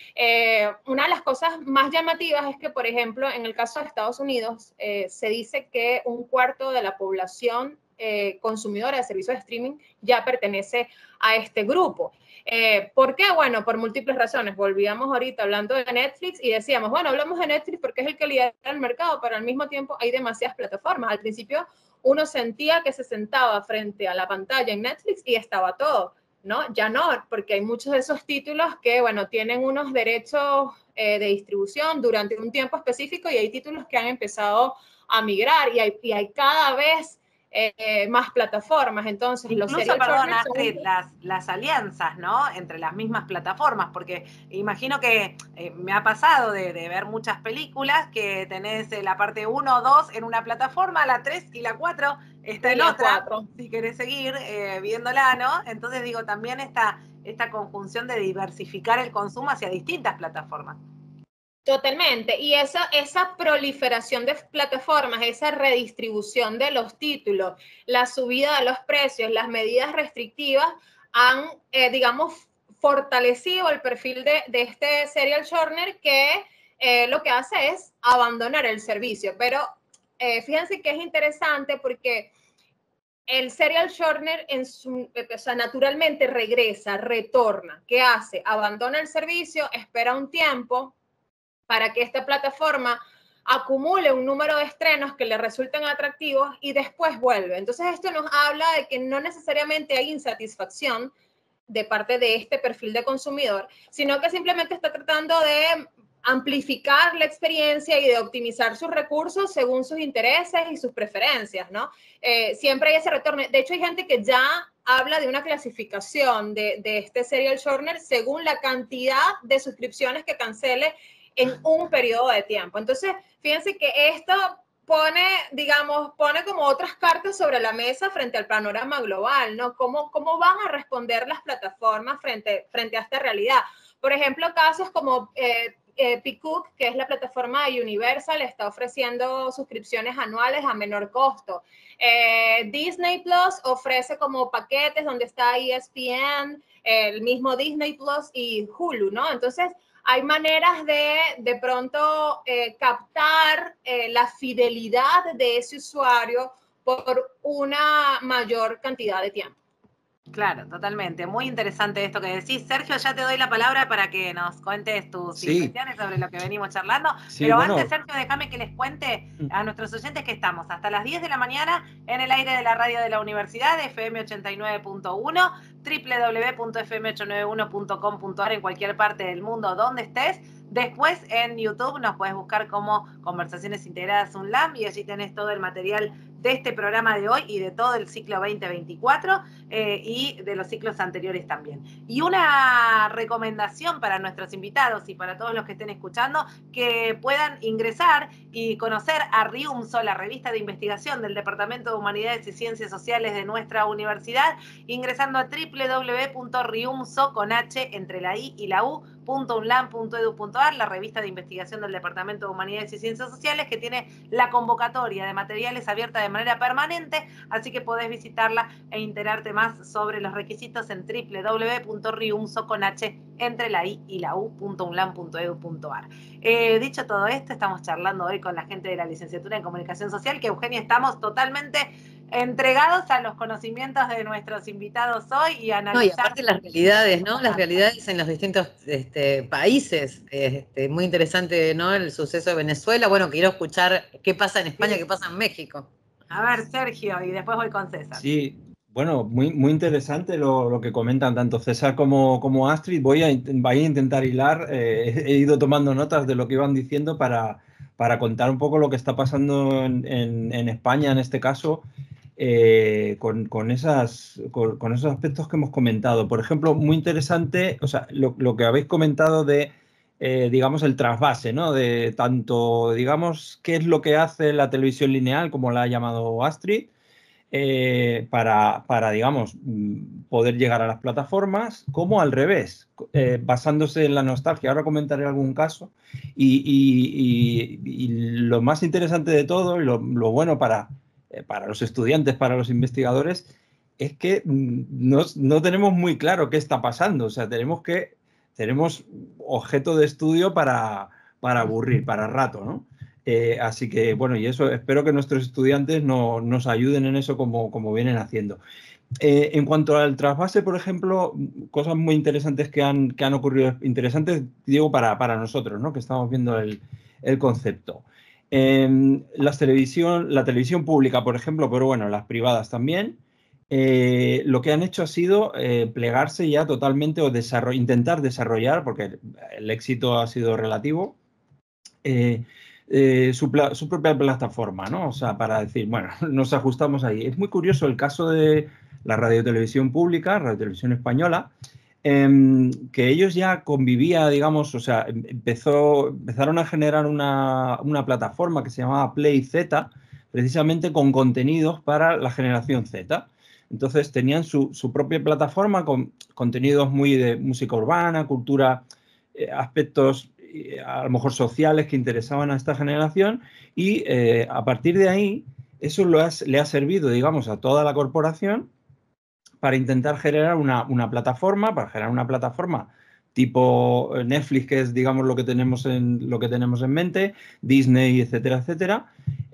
Eh, una de las cosas más llamativas es que, por ejemplo, en el caso de Estados Unidos, eh, se dice que un cuarto de la población eh, consumidora de servicios de streaming ya pertenece a este grupo. Eh, ¿Por qué? Bueno, por múltiples razones. Volvíamos ahorita hablando de Netflix y decíamos, bueno, hablamos de Netflix porque es el que lidera el mercado, pero al mismo tiempo hay demasiadas plataformas. Al principio uno sentía que se sentaba frente a la pantalla en Netflix y estaba todo, ¿no? Ya no, porque hay muchos de esos títulos que, bueno, tienen unos derechos eh, de distribución durante un tiempo específico y hay títulos que han empezado a migrar y hay, y hay cada vez Eh, más plataformas. Entonces, incluso, los perdón, Astrid, son... las, las alianzas, ¿no? Entre las mismas plataformas, porque imagino que eh, me ha pasado de, de ver muchas películas que tenés eh, la parte uno o dos en una plataforma, la tres y la cuatro está y en otra, cuatro. Si querés seguir eh, viéndola, ¿no? Entonces, digo, también esta, esta conjunción de diversificar el consumo hacia distintas plataformas. Totalmente. Y esa, esa proliferación de plataformas, esa redistribución de los títulos, la subida de los precios, las medidas restrictivas han, eh, digamos, fortalecido el perfil de, de este serial churner que eh, lo que hace es abandonar el servicio. Pero eh, fíjense que es interesante porque el serial shortener en su, o sea, naturalmente regresa, retorna. ¿Qué hace? Abandona el servicio, espera un tiempo para que esta plataforma acumule un número de estrenos que le resulten atractivos y después vuelve. Entonces esto nos habla de que no necesariamente hay insatisfacción de parte de este perfil de consumidor, sino que simplemente está tratando de amplificar la experiencia y de optimizar sus recursos según sus intereses y sus preferencias, ¿no? Eh, siempre hay ese retorno. De hecho, hay gente que ya habla de una clasificación de, de este serial shortener según la cantidad de suscripciones que cancele en un periodo de tiempo. Entonces, fíjense que esto pone, digamos, pone como otras cartas sobre la mesa frente al panorama global, ¿no? ¿Cómo, cómo van a responder las plataformas frente, frente a esta realidad? Por ejemplo, casos como eh, eh, Peacock, que es la plataforma de Universal, está ofreciendo suscripciones anuales a menor costo. Eh, Disney Plus ofrece como paquetes donde está E S P N, el mismo Disney Plus y Hulu, ¿no? Entonces, hay maneras de de pronto eh, captar eh, la fidelidad de ese usuario por una mayor cantidad de tiempo. Claro, totalmente. Muy interesante esto que decís. Sergio, ya te doy la palabra para que nos cuentes tus sí. impresiones sobre lo que venimos charlando. Sí, Pero bueno. antes, Sergio, déjame que les cuente a nuestros oyentes que estamos hasta las diez de la mañana en el aire de la radio de la universidad, F M ochenta y nueve punto uno, doble u doble u doble u punto f m ochenta y nueve uno punto com punto a r en cualquier parte del mundo donde estés. Después en YouTube nos puedes buscar como Conversaciones Integradas UNLAM y allí tenés todo el material de este programa de hoy y de todo el ciclo veinte veinticuatro eh, y de los ciclos anteriores también. Y una recomendación para nuestros invitados y para todos los que estén escuchando, que puedan ingresar y conocer a RIUMSO, la revista de investigación del Departamento de Humanidades y Ciencias Sociales de nuestra universidad, ingresando a doble u doble u doble u punto riumso con H entre la I y la U, punto unlam punto edu punto a r, la revista de investigación del Departamento de Humanidades y Ciencias Sociales, que tiene la convocatoria de materiales abierta de manera permanente, así que podés visitarla e enterarte más sobre los requisitos en doble u doble u doble u punto riumso con H entre la I y la U, punto unlam punto edu punto a r. Eh, dicho todo esto, estamos charlando hoy con la gente de la licenciatura en Comunicación Social, que Eugenia estamos totalmente entregados a los conocimientos de nuestros invitados hoy y analizar. No, y aparte las realidades, ¿no? Las realidades en los distintos este, países. Este, muy interesante, ¿no? El suceso de Venezuela. Bueno, quiero escuchar qué pasa en España, Sí. qué pasa en México. A ver, Sergio, y después voy con César. Sí, bueno, muy, muy interesante lo, lo que comentan tanto César como, como Astrid. Voy a, voy a intentar hilar, eh, he ido tomando notas de lo que iban diciendo para, para contar un poco lo que está pasando en, en, en España, en este caso, eh, con, con, esas, con, con esos aspectos que hemos comentado. Por ejemplo, muy interesante, o sea, lo, lo que habéis comentado de, eh, digamos, el trasvase, ¿no? De tanto, digamos, qué es lo que hace la televisión lineal, como la ha llamado Astrid, Eh, para, para, digamos, poder llegar a las plataformas, como al revés, eh, basándose en la nostalgia. Ahora comentaré algún caso. Y, y, y, y lo más interesante de todo, y lo, lo bueno para, eh, para los estudiantes, para los investigadores, es que no, no tenemos muy claro qué está pasando. O sea, tenemos que tenemos objeto de estudio para, para aburrir, para rato, ¿no? Eh, así que, bueno, y eso espero que nuestros estudiantes no, nos ayuden en eso como, como vienen haciendo. Eh, en cuanto al trasvase, por ejemplo, cosas muy interesantes que han, que han ocurrido, interesantes, digo, para, para nosotros, ¿no? Que estamos viendo el, el concepto. Eh, las televisión, la televisión pública, por ejemplo, pero bueno, las privadas también, eh, lo que han hecho ha sido eh, plegarse ya totalmente o desarroll- intentar desarrollar, porque el éxito ha sido relativo, eh, Eh, su, su propia plataforma, ¿no? O sea, para decir, bueno, nos ajustamos ahí. Es muy curioso el caso de la radiotelevisión pública, Radiotelevisión Española, eh, que ellos ya convivía, digamos, o sea, empezó, empezaron a generar una, una plataforma que se llamaba Play Z, precisamente con contenidos para la generación Z. Entonces tenían su, su propia plataforma con contenidos muy de música urbana, cultura, eh, aspectos a lo mejor sociales que interesaban a esta generación y eh, a partir de ahí eso lo has, le ha servido, digamos, a toda la corporación para intentar generar una, una plataforma, para generar una plataforma tipo Netflix, que es, digamos, lo que tenemos en, lo que tenemos en mente, Disney, etcétera, etcétera,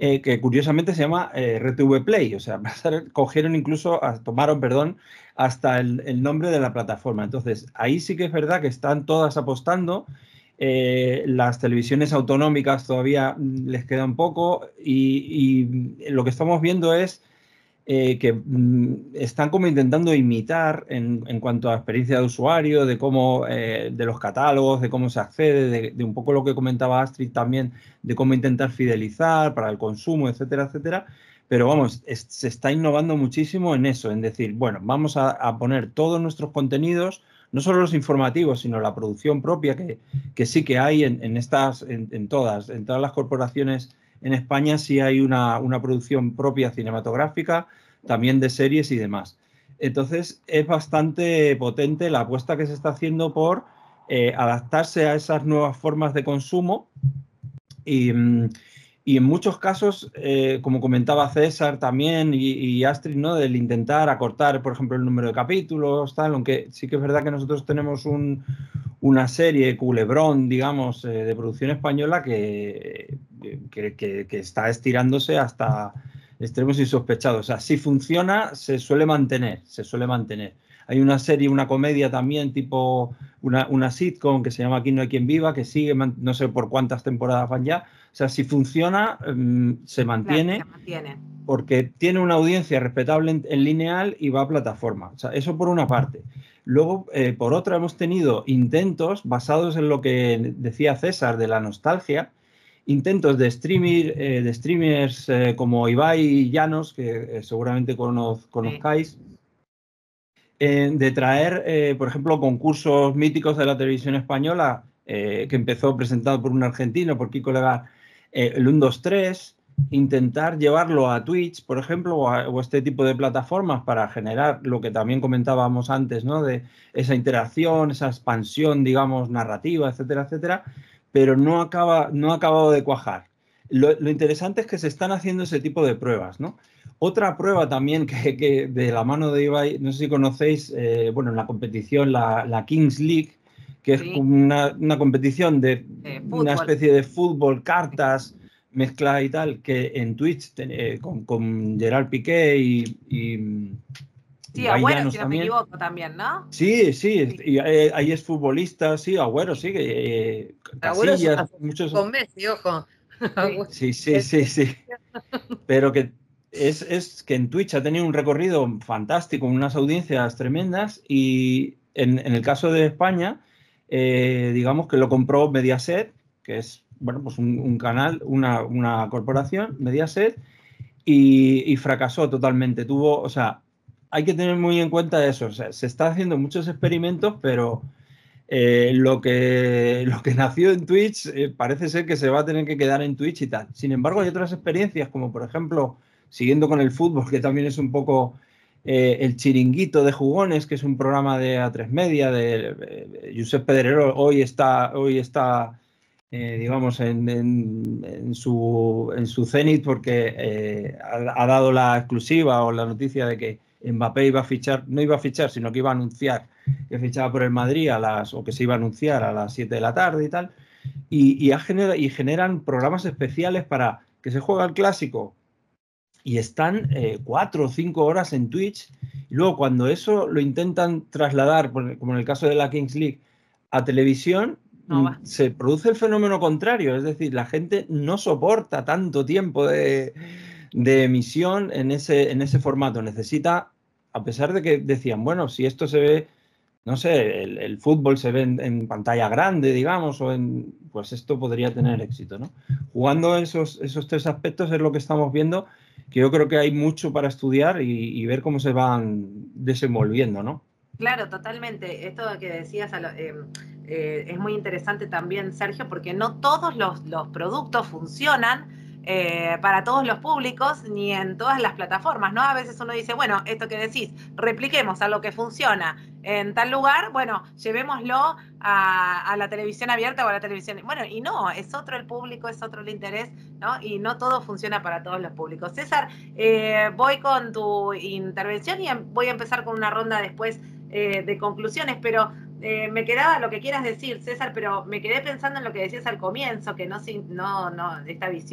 eh, que curiosamente se llama eh, R T V Play, o sea, cogieron incluso, tomaron, perdón, hasta el, el nombre de la plataforma. Entonces, ahí sí que es verdad que están todas apostando. Eh, las televisiones autonómicas todavía les queda un poco y, y lo que estamos viendo es eh, que mm, están como intentando imitar en, en cuanto a experiencia de usuario, de cómo, eh, de los catálogos, de cómo se accede, de, de un poco lo que comentaba Astrid también, de cómo intentar fidelizar para el consumo, etcétera, etcétera. Pero vamos, es, se está innovando muchísimo en eso, en decir, bueno, vamos a, a poner todos nuestros contenidos, no solo los informativos, sino la producción propia, que, que sí que hay en, en estas, en, en todas, en todas las corporaciones en España sí hay una, una producción propia cinematográfica, también de series y demás. Entonces, es bastante potente la apuesta que se está haciendo por eh, adaptarse a esas nuevas formas de consumo y, y en muchos casos, eh, como comentaba César también y, y Astrid, ¿no? Del intentar acortar, por ejemplo, el número de capítulos, tal, aunque sí que es verdad que nosotros tenemos un, una serie, Culebrón, digamos, eh, de producción española que, que, que, que está estirándose hasta extremos insospechados. O sea, si funciona, se suele mantener, se suele mantener. Hay una serie, una comedia también, tipo una, una sitcom que se llama Aquí no hay quien viva, que sigue, no sé por cuántas temporadas van ya. O sea, si funciona, um, se mantiene, claro, se mantiene, porque tiene una audiencia respetable en, en lineal y va a plataforma. O sea, eso por una parte. Luego, eh, por otra, hemos tenido intentos basados en lo que decía César de la nostalgia, intentos de, streamer, eh, de streamers eh, como Ibai Llanos, que eh, seguramente conoz, conozcáis, sí. eh, de traer, eh, por ejemplo, concursos míticos de la televisión española, eh, que empezó presentado por un argentino, por Kiko Legar, eh, el uno, dos, tres, intentar llevarlo a Twitch, por ejemplo, o a o este tipo de plataformas para generar lo que también comentábamos antes, ¿no? De esa interacción, esa expansión, digamos, narrativa, etcétera, etcétera, pero no acaba, no ha acabado de cuajar. Lo, lo interesante es que se están haciendo ese tipo de pruebas, ¿no? Otra prueba también que, que de la mano de Ibai, no sé si conocéis, eh, bueno, en la competición, la, la Kings League, que es sí. una, una competición de eh, una especie de fútbol, cartas, mezcla y tal, que en Twitch eh, con, con Gerard Piqué y, y sí, Agüero, si no también. me equivoco también, ¿no? Sí, sí, sí. Y, eh, ahí es futbolista, sí, Agüero, sí, eh, Casillas, Agüero muchos... Con Messi, ojo. Sí, sí, sí, sí. Pero que es, es que en Twitch ha tenido un recorrido fantástico, unas audiencias tremendas y en, en el caso de España, eh, digamos que lo compró Mediaset, que es, bueno, pues un, un canal, una, una corporación, Mediaset, y, y fracasó totalmente. Tuvo, o sea, hay que tener muy en cuenta eso. O sea, se está haciendo muchos experimentos, pero eh, lo, que, lo que nació en Twitch eh, parece ser que se va a tener que quedar en Twitch y tal. Sin embargo, hay otras experiencias, como por ejemplo, siguiendo con el fútbol, que también es un poco eh, el Chiringuito de Jugones, que es un programa de A tres Media, de eh, Josep Pedrerol. Hoy está, hoy está eh, digamos, en, en, en, su, en su cenit porque eh, ha, ha dado la exclusiva o la noticia de que Mbappé iba a fichar, no iba a fichar, sino que iba a anunciar que fichaba por el Madrid a las, o que se iba a anunciar a las siete de la tarde y tal, y, y, ha genera, y generan programas especiales para que se juega el clásico y están eh, cuatro o cinco horas en Twitch, y luego cuando eso lo intentan trasladar, como en el caso de la Kings League, a televisión, no se produce el fenómeno contrario, es decir, la gente no soporta tanto tiempo de, de emisión en ese, en ese formato, necesita, a pesar de que decían, bueno, si esto se ve, no sé, el, el fútbol se ve en, en pantalla grande, digamos, o en, pues esto podría tener éxito, ¿no? Jugando esos, esos tres aspectos es lo que estamos viendo, que yo creo que hay mucho para estudiar y, y ver cómo se van desenvolviendo, ¿no? Claro, totalmente. Esto que decías eh, eh, es muy interesante también, Sergio, porque no todos los, los productos funcionan eh, para todos los públicos ni en todas las plataformas, ¿no? A veces uno dice, bueno, esto que decís, repliquemos a lo que funciona en tal lugar, bueno, llevémoslo a, a la televisión abierta o a la televisión... Bueno, y no, es otro el público, es otro el interés, ¿no? Y no todo funciona para todos los públicos. César, eh, voy con tu intervención y voy a empezar con una ronda después Eh, de conclusiones, pero eh, me quedaba lo que quieras decir, César, pero me quedé pensando en lo que decías al comienzo, que no, no, no esta visión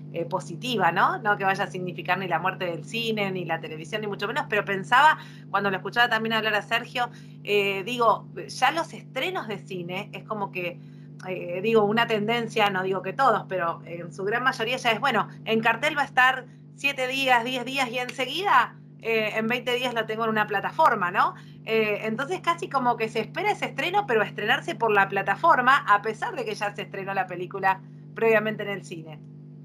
eh, positiva, ¿no? No que vaya a significar ni la muerte del cine, ni la televisión, ni mucho menos, pero pensaba, cuando lo escuchaba también hablar a Sergio, eh, digo, ya los estrenos de cine es como que, eh, digo, una tendencia, no digo que todos, pero en su gran mayoría ya es, bueno, en cartel va a estar siete días, diez días y enseguida, eh, en veinte días lo tengo en una plataforma, ¿no? Eh, entonces casi como que se espera ese estreno, pero estrenarse por la plataforma, a pesar de que ya se estrenó la película previamente en el cine.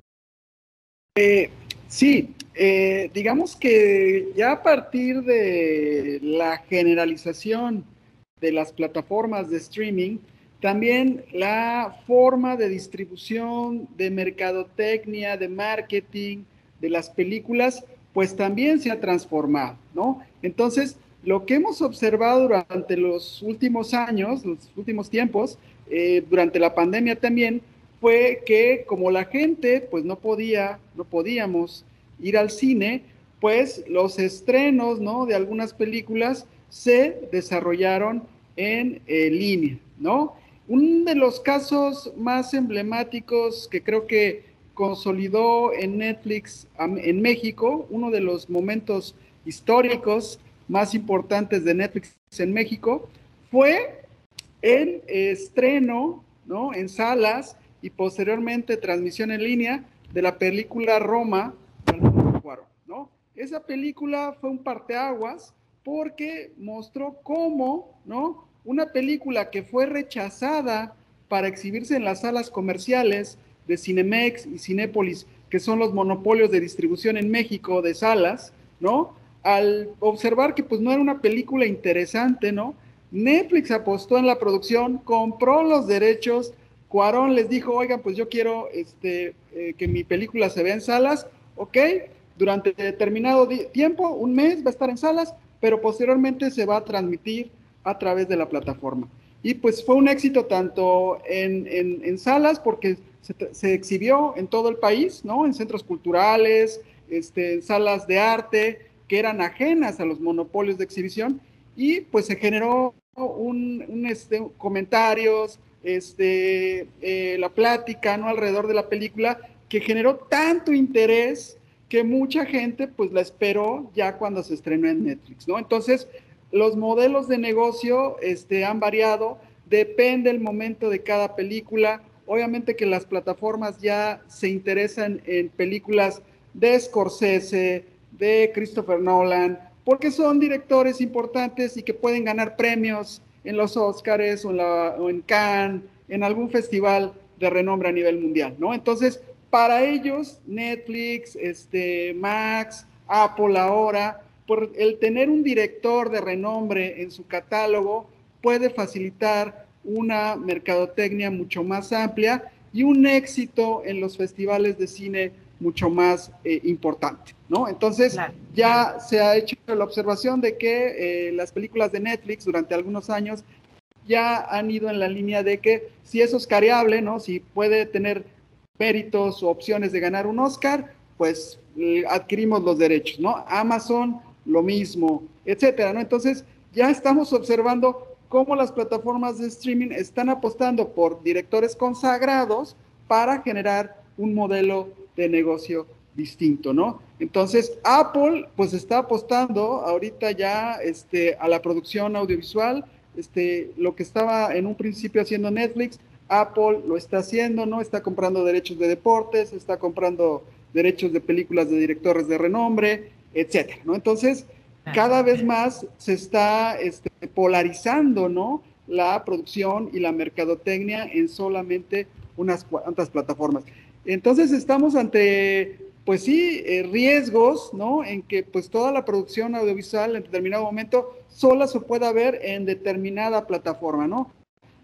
Eh, sí, eh, digamos que ya a partir de la generalización de las plataformas de streaming, también la forma de distribución, de mercadotecnia, de marketing de las películas, pues también se ha transformado, ¿no? Entonces, lo que hemos observado durante los últimos años, los últimos tiempos, eh, durante la pandemia también, fue que como la gente pues no podía, no podíamos ir al cine, pues los estrenos, ¿no?, de algunas películas se desarrollaron en eh, línea, ¿no? Uno de los casos más emblemáticos que creo que consolidó en Netflix en México, uno de los momentos históricos más importantes de Netflix en México, fue el estreno, ¿no?, en salas y posteriormente transmisión en línea de la película Roma de Alfonso Cuarón, ¿no? Esa película fue un parteaguas porque mostró cómo, ¿no?, una película que fue rechazada para exhibirse en las salas comerciales de Cinemex y Cinépolis, que son los monopolios de distribución en México de salas, ¿no?, al observar que pues no era una película interesante, ¿no?, Netflix apostó en la producción, compró los derechos. Cuarón les dijo, oigan, pues yo quiero este, eh, que mi película se vea en salas, ok, durante determinado tiempo, un mes va a estar en salas, pero posteriormente se va a transmitir a través de la plataforma. Y pues fue un éxito tanto en, en, en salas, porque se, se exhibió en todo el país, ¿no?, en centros culturales, este, en salas de arte, que eran ajenas a los monopolios de exhibición, y pues se generó un, un este, comentarios, Este, eh, la plática, ¿no?, alrededor de la película, que generó tanto interés que mucha gente pues la esperó ya cuando se estrenó en Netflix, ¿no? Entonces, los modelos de negocio este, han variado, depende el momento de cada película. Obviamente que las plataformas ya se interesan en películas de Scorsese, de Christopher Nolan, porque son directores importantes y que pueden ganar premios en los Óscares o, o en Cannes, en algún festival de renombre a nivel mundial, ¿no? Entonces, para ellos, Netflix, este, Max, Apple ahora, por el tener un director de renombre en su catálogo, puede facilitar una mercadotecnia mucho más amplia y un éxito en los festivales de cine mucho más eh, importante, ¿no? Entonces, claro, ya se ha hecho la observación de que eh, las películas de Netflix durante algunos años ya han ido en la línea de que si es oscariable, ¿no?, si puede tener méritos o opciones de ganar un Oscar, pues eh, adquirimos los derechos, ¿no? Amazon, lo mismo, etcétera, ¿no? Entonces, ya estamos observando cómo las plataformas de streaming están apostando por directores consagrados para generar un modelo de negocio distinto, ¿no? Entonces, Apple, pues está apostando ahorita ya este, a la producción audiovisual, este, lo que estaba en un principio haciendo Netflix, Apple lo está haciendo, ¿no? Está comprando derechos de deportes, está comprando derechos de películas de directores de renombre, etcétera, ¿no? Entonces, cada vez más se está este, polarizando, ¿no?, la producción y la mercadotecnia en solamente unas cuantas plataformas. Entonces estamos ante, pues sí, eh, riesgos, ¿no?, en que pues toda la producción audiovisual en determinado momento sola se pueda ver en determinada plataforma, ¿no?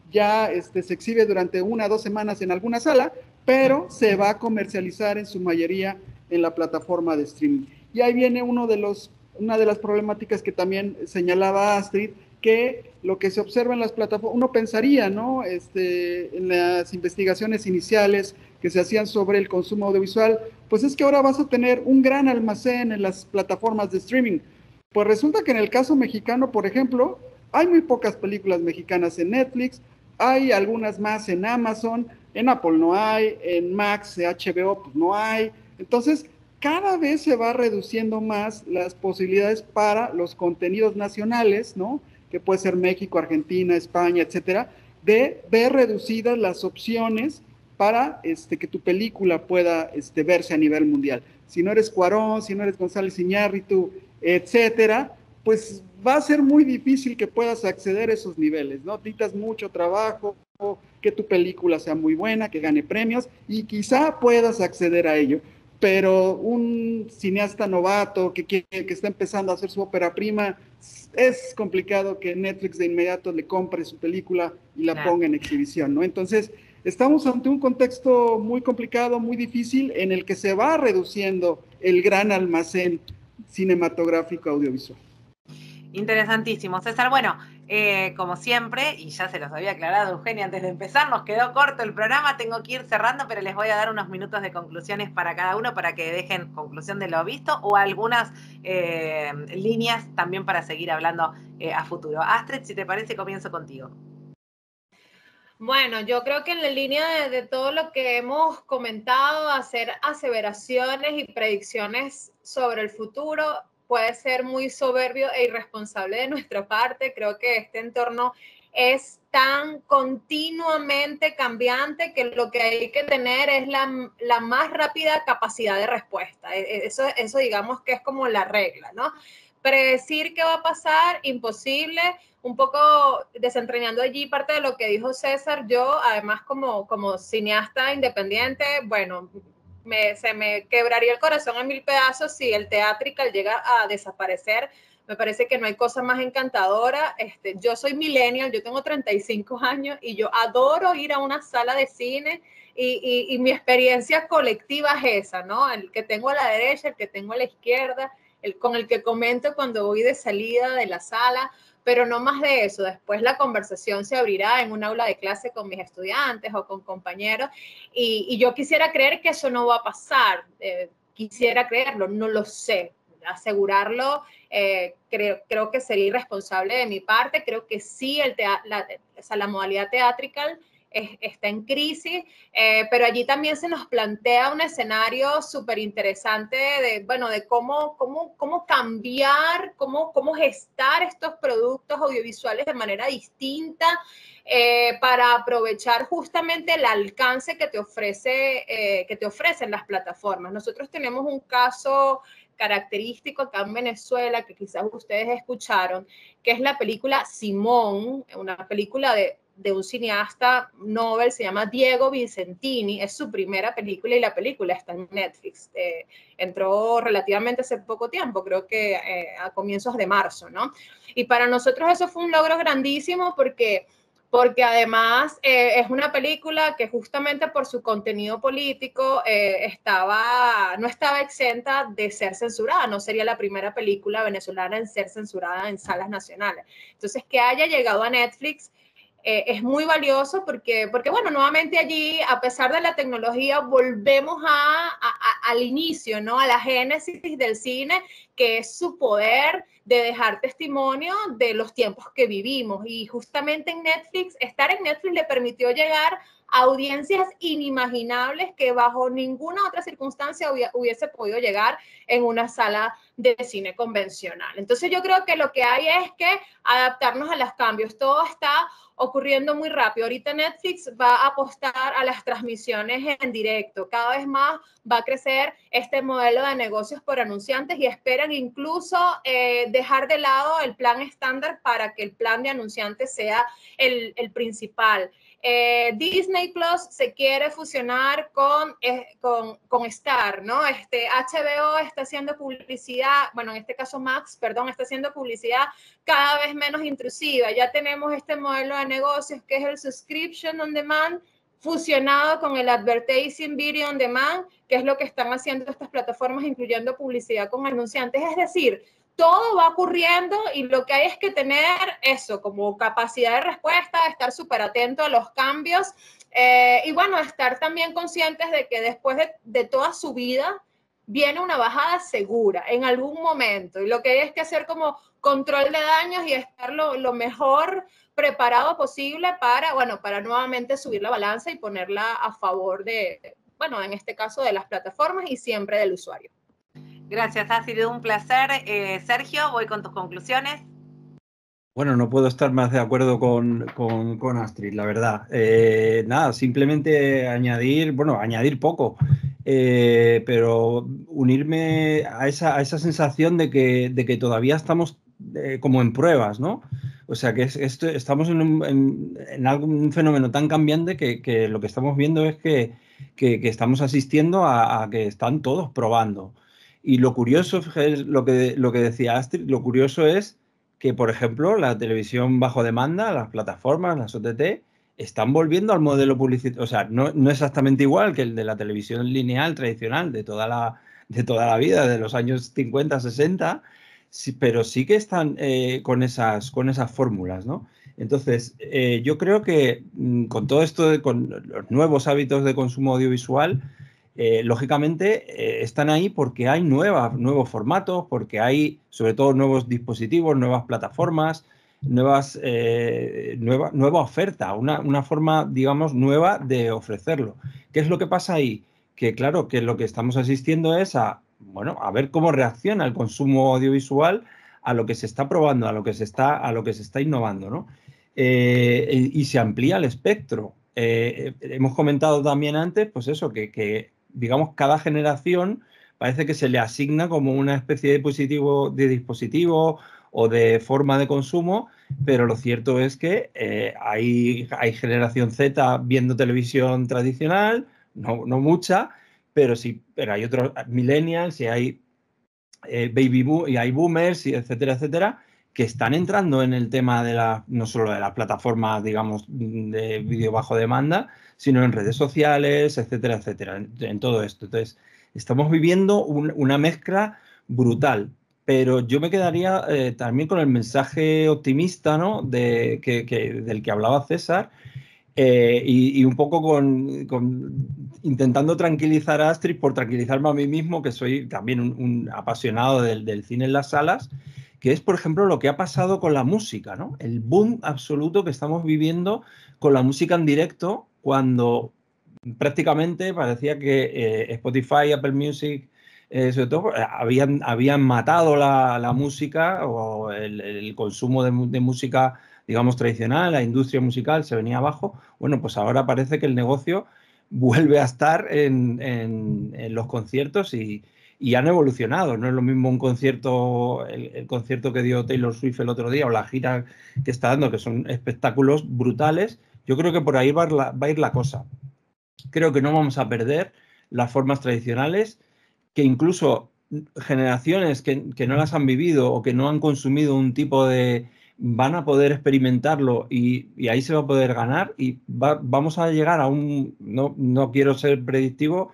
Ya este, se exhibe durante una o dos semanas en alguna sala, pero se va a comercializar en su mayoría en la plataforma de streaming. Y ahí viene uno de los, una de las problemáticas que también señalaba Astrid, que lo que se observa en las plataformas, uno pensaría, ¿no?, este, en las investigaciones iniciales que se hacían sobre el consumo audiovisual, pues es que ahora vas a tener un gran almacén en las plataformas de streaming. Pues resulta que en el caso mexicano, por ejemplo, hay muy pocas películas mexicanas en Netflix, Hay algunas más en Amazon, en Apple no hay, en Max de H B O pues no hay. Entonces, cada vez se va reduciendo más las posibilidades para los contenidos nacionales, ¿no? Que puede ser México, Argentina, España, etcétera, de ver reducidas las opciones para este, que tu película pueda este, verse a nivel mundial. Si no eres Cuarón, si no eres González Iñárritu, etcétera, pues va a ser muy difícil que puedas acceder a esos niveles, ¿no? Necesitas mucho trabajo, que tu película sea muy buena, que gane premios y quizá puedas acceder a ello. Pero un cineasta novato que, que, que está empezando a hacer su ópera prima, es complicado que Netflix de inmediato le compre su película y la claro. ponga en exhibición, ¿no? Entonces, estamos ante un contexto muy complicado, muy difícil, en el que se va reduciendo el gran almacén cinematográfico audiovisual. Interesantísimo, César. Bueno, eh, como siempre, y ya se los había aclarado Eugenia antes de empezar, nos quedó corto el programa, tengo que ir cerrando, pero les voy a dar unos minutos de conclusiones para cada uno, para que dejen conclusión de lo visto, o algunas eh, líneas también para seguir hablando eh, a futuro. Astrid, si te parece, comienzo contigo. Bueno, yo creo que en la línea de, de todo lo que hemos comentado, hacer aseveraciones y predicciones sobre el futuro puede ser muy soberbio e irresponsable de nuestra parte. Creo que este entorno es tan continuamente cambiante que lo que hay que tener es la, la más rápida capacidad de respuesta. Eso, eso digamos que es como la regla, ¿no? Predecir qué va a pasar, imposible. Un poco desentrañando allí parte de lo que dijo César, yo además como, como cineasta independiente, bueno, me, se me quebraría el corazón en mil pedazos si el theatrical llega a desaparecer. Me parece que no hay cosa más encantadora. Este, yo soy millennial, yo tengo treinta y cinco años y yo adoro ir a una sala de cine y, y, y mi experiencia colectiva es esa, ¿no? El que tengo a la derecha, el que tengo a la izquierda, el, con el que comento cuando voy de salida de la sala, pero no más de eso. Después la conversación se abrirá en un aula de clase con mis estudiantes o con compañeros y, y yo quisiera creer que eso no va a pasar. Eh, quisiera creerlo, no lo sé. Asegurarlo, eh, creo, creo que sería irresponsable de mi parte. Creo que sí, el tea, la, o sea, la modalidad theatrical es, está en crisis, eh, pero allí también se nos plantea un escenario súper interesante de, bueno, de cómo, cómo, cómo cambiar, cómo, cómo gestar estos productos audiovisuales de manera distinta, eh, para aprovechar justamente el alcance que te, ofrece, eh, que te ofrecen las plataformas. Nosotros tenemos un caso característico acá en Venezuela, que quizás ustedes escucharon, que es la película Simón, una película de, de un cineasta Nobel, se llama Diego Vicentini, es su primera película y la película está en Netflix. Eh, entró relativamente hace poco tiempo, creo que eh, a comienzos de marzo, ¿no? Y para nosotros eso fue un logro grandísimo porque... porque además eh, es una película que justamente por su contenido político eh, estaba, no estaba exenta de ser censurada, no sería la primera película venezolana en ser censurada en salas nacionales. Entonces, que haya llegado a Netflix eh, es muy valioso porque, porque, bueno, nuevamente allí, a pesar de la tecnología, volvemos a, a, a, al inicio, ¿no? A la génesis del cine, que es su poder de dejar testimonio de los tiempos que vivimos. Y justamente en Netflix, estar en Netflix le permitió llegar a audiencias inimaginables que bajo ninguna otra circunstancia hubiese podido llegar en una sala de cine convencional. Entonces yo creo que lo que hay es que adaptarnos a los cambios. Todo está ocurriendo muy rápido. Ahorita Netflix va a apostar a las transmisiones en directo. Cada vez más va a crecer este modelo de negocios por anunciantes y esperan incluso eh, dejar de lado el plan estándar para que el plan de anunciantes sea el, el principal. Eh, Disney Plus se quiere fusionar con, eh, con, con Star, ¿no? Este, H B O está haciendo publicidad, bueno, en este caso Max, perdón, está haciendo publicidad cada vez menos intrusiva. Ya tenemos este modelo de negocios que es el Subscription on Demand, fusionado con el Advertising Video on Demand, que es lo que están haciendo estas plataformas, incluyendo publicidad con anunciantes. Es decir, todo va ocurriendo y lo que hay es que tener eso como capacidad de respuesta, estar súper atento a los cambios eh, y bueno, estar también conscientes de que después de, de toda su vida viene una bajada segura en algún momento y lo que hay es que hacer como control de daños y estar lo, lo mejor preparado posible para, bueno, para nuevamente subir la balanza y ponerla a favor de, bueno, en este caso de las plataformas y siempre del usuario. Gracias, ha sido un placer. Eh, Sergio, voy con tus conclusiones. Bueno, no puedo estar más de acuerdo con, con, con Astrid, la verdad. Eh, nada, simplemente añadir, bueno, añadir poco, eh, pero unirme a esa, a esa sensación de que, de que todavía estamos eh, como en pruebas, ¿no? O sea, que es, esto, estamos en un, en, en algún fenómeno tan cambiante que, que lo que estamos viendo es que, que, que estamos asistiendo a, a que están todos probando. Y lo curioso es lo que, lo que decía Astrid, lo curioso es que, por ejemplo, la televisión bajo demanda, las plataformas, las O T T, están volviendo al modelo publicitario. O sea, no, no exactamente igual que el de la televisión lineal tradicional de toda la, de toda la vida, de los años cincuenta, sesenta, sí, pero sí que están eh, con esas, con esas fórmulas, ¿no? Entonces, eh, yo creo que mm, con todo esto, de, con los nuevos hábitos de consumo audiovisual, Eh, lógicamente eh, están ahí porque hay nuevas, nuevos formatos, porque hay sobre todo nuevos dispositivos, nuevas plataformas, nuevas, eh, nueva, nueva oferta, una, una forma, digamos, nueva de ofrecerlo. ¿Qué es lo que pasa ahí? Que claro, que lo que estamos asistiendo es a, bueno, a ver cómo reacciona el consumo audiovisual a lo que se está probando, a lo que se está, a lo que se está innovando, ¿no? Eh, y, y se amplía el espectro. Eh, hemos comentado también antes, pues eso, que, que digamos, cada generación parece que se le asigna como una especie de dispositivo, de dispositivo o de forma de consumo, pero lo cierto es que eh, hay, hay generación Z viendo televisión tradicional, no, no mucha, pero sí, pero hay otros millennials y hay eh, baby boom, y hay boomers, y etcétera, etcétera, que están entrando en el tema de la, no solo de las plataformas, digamos, de vídeo bajo demanda, sino en redes sociales, etcétera, etcétera, en, en todo esto. Entonces, estamos viviendo un, una mezcla brutal, pero yo me quedaría eh, también con el mensaje optimista, ¿no? De, que, que, del que hablaba César, eh, y, y un poco con, con intentando tranquilizar a Astrid por tranquilizarme a mí mismo, que soy también un, un apasionado del, del cine en las salas, que es, por ejemplo, lo que ha pasado con la música, ¿no? El boom absoluto que estamos viviendo con la música en directo, cuando prácticamente parecía que eh, Spotify, Apple Music, eh, sobre todo, eh, habían, habían matado la, la música o el, el consumo de, de música, digamos, tradicional, la industria musical se venía abajo. Bueno, pues ahora parece que el negocio vuelve a estar en, en, en los conciertos y, y han evolucionado. No es lo mismo un concierto, el, el concierto que dio Taylor Swift el otro día o la gira que está dando, que son espectáculos brutales. Yo creo que por ahí va a ir la, va a ir la cosa. Creo que no vamos a perder las formas tradicionales, que incluso generaciones que, que no las han vivido o que no han consumido un tipo de, van a poder experimentarlo y, y ahí se va a poder ganar y va, vamos a llegar a un, no, no quiero ser predictivo,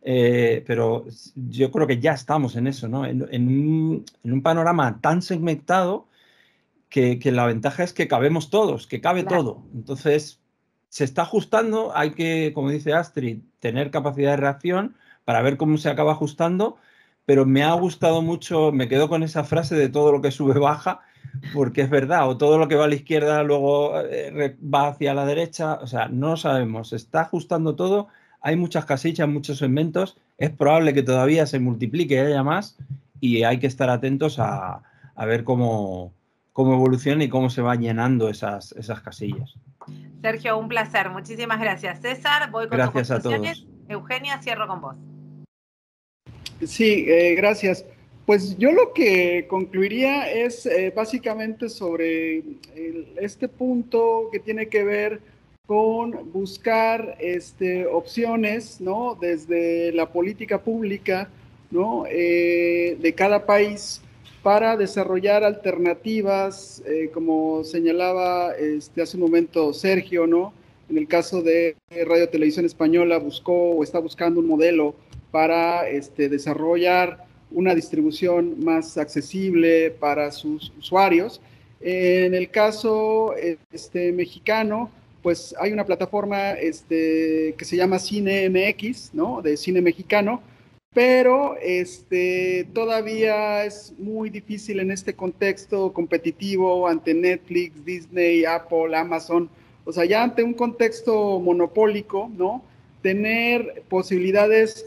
eh, pero yo creo que ya estamos en eso, ¿no? En, en, un, en un panorama tan segmentado que, que la ventaja es que cabemos todos, que cabe claro. todo. Entonces, se está ajustando, hay que, como dice Astrid, tener capacidad de reacción para ver cómo se acaba ajustando, pero me ha gustado mucho, me quedo con esa frase de todo lo que sube baja, porque es verdad, o todo lo que va a la izquierda luego eh, va hacia la derecha, o sea, no lo sabemos, se está ajustando todo, hay muchas casillas, muchos segmentos, es probable que todavía se multiplique y haya más, y hay que estar atentos a, a ver cómo, cómo evoluciona y cómo se van llenando esas, esas casillas. Sergio, un placer. Muchísimas gracias. César, voy con gracias tus conclusiones. A todos. Eugenia, cierro con vos. Sí, eh, gracias. Pues yo lo que concluiría es eh, básicamente sobre el, este punto que tiene que ver con buscar este, opciones, ¿no? Desde la política pública, ¿no? Eh, de cada país para desarrollar alternativas, eh, como señalaba este, hace un momento Sergio, ¿no? En el caso de Radio Televisión Española buscó o está buscando un modelo para este, desarrollar una distribución más accesible para sus usuarios. En el caso este, mexicano, pues hay una plataforma este, que se llama Cine M X, ¿no? De cine mexicano, pero este, todavía es muy difícil en este contexto competitivo ante Netflix, Disney, Apple, Amazon, o sea, ya ante un contexto monopólico, ¿no? Tener posibilidades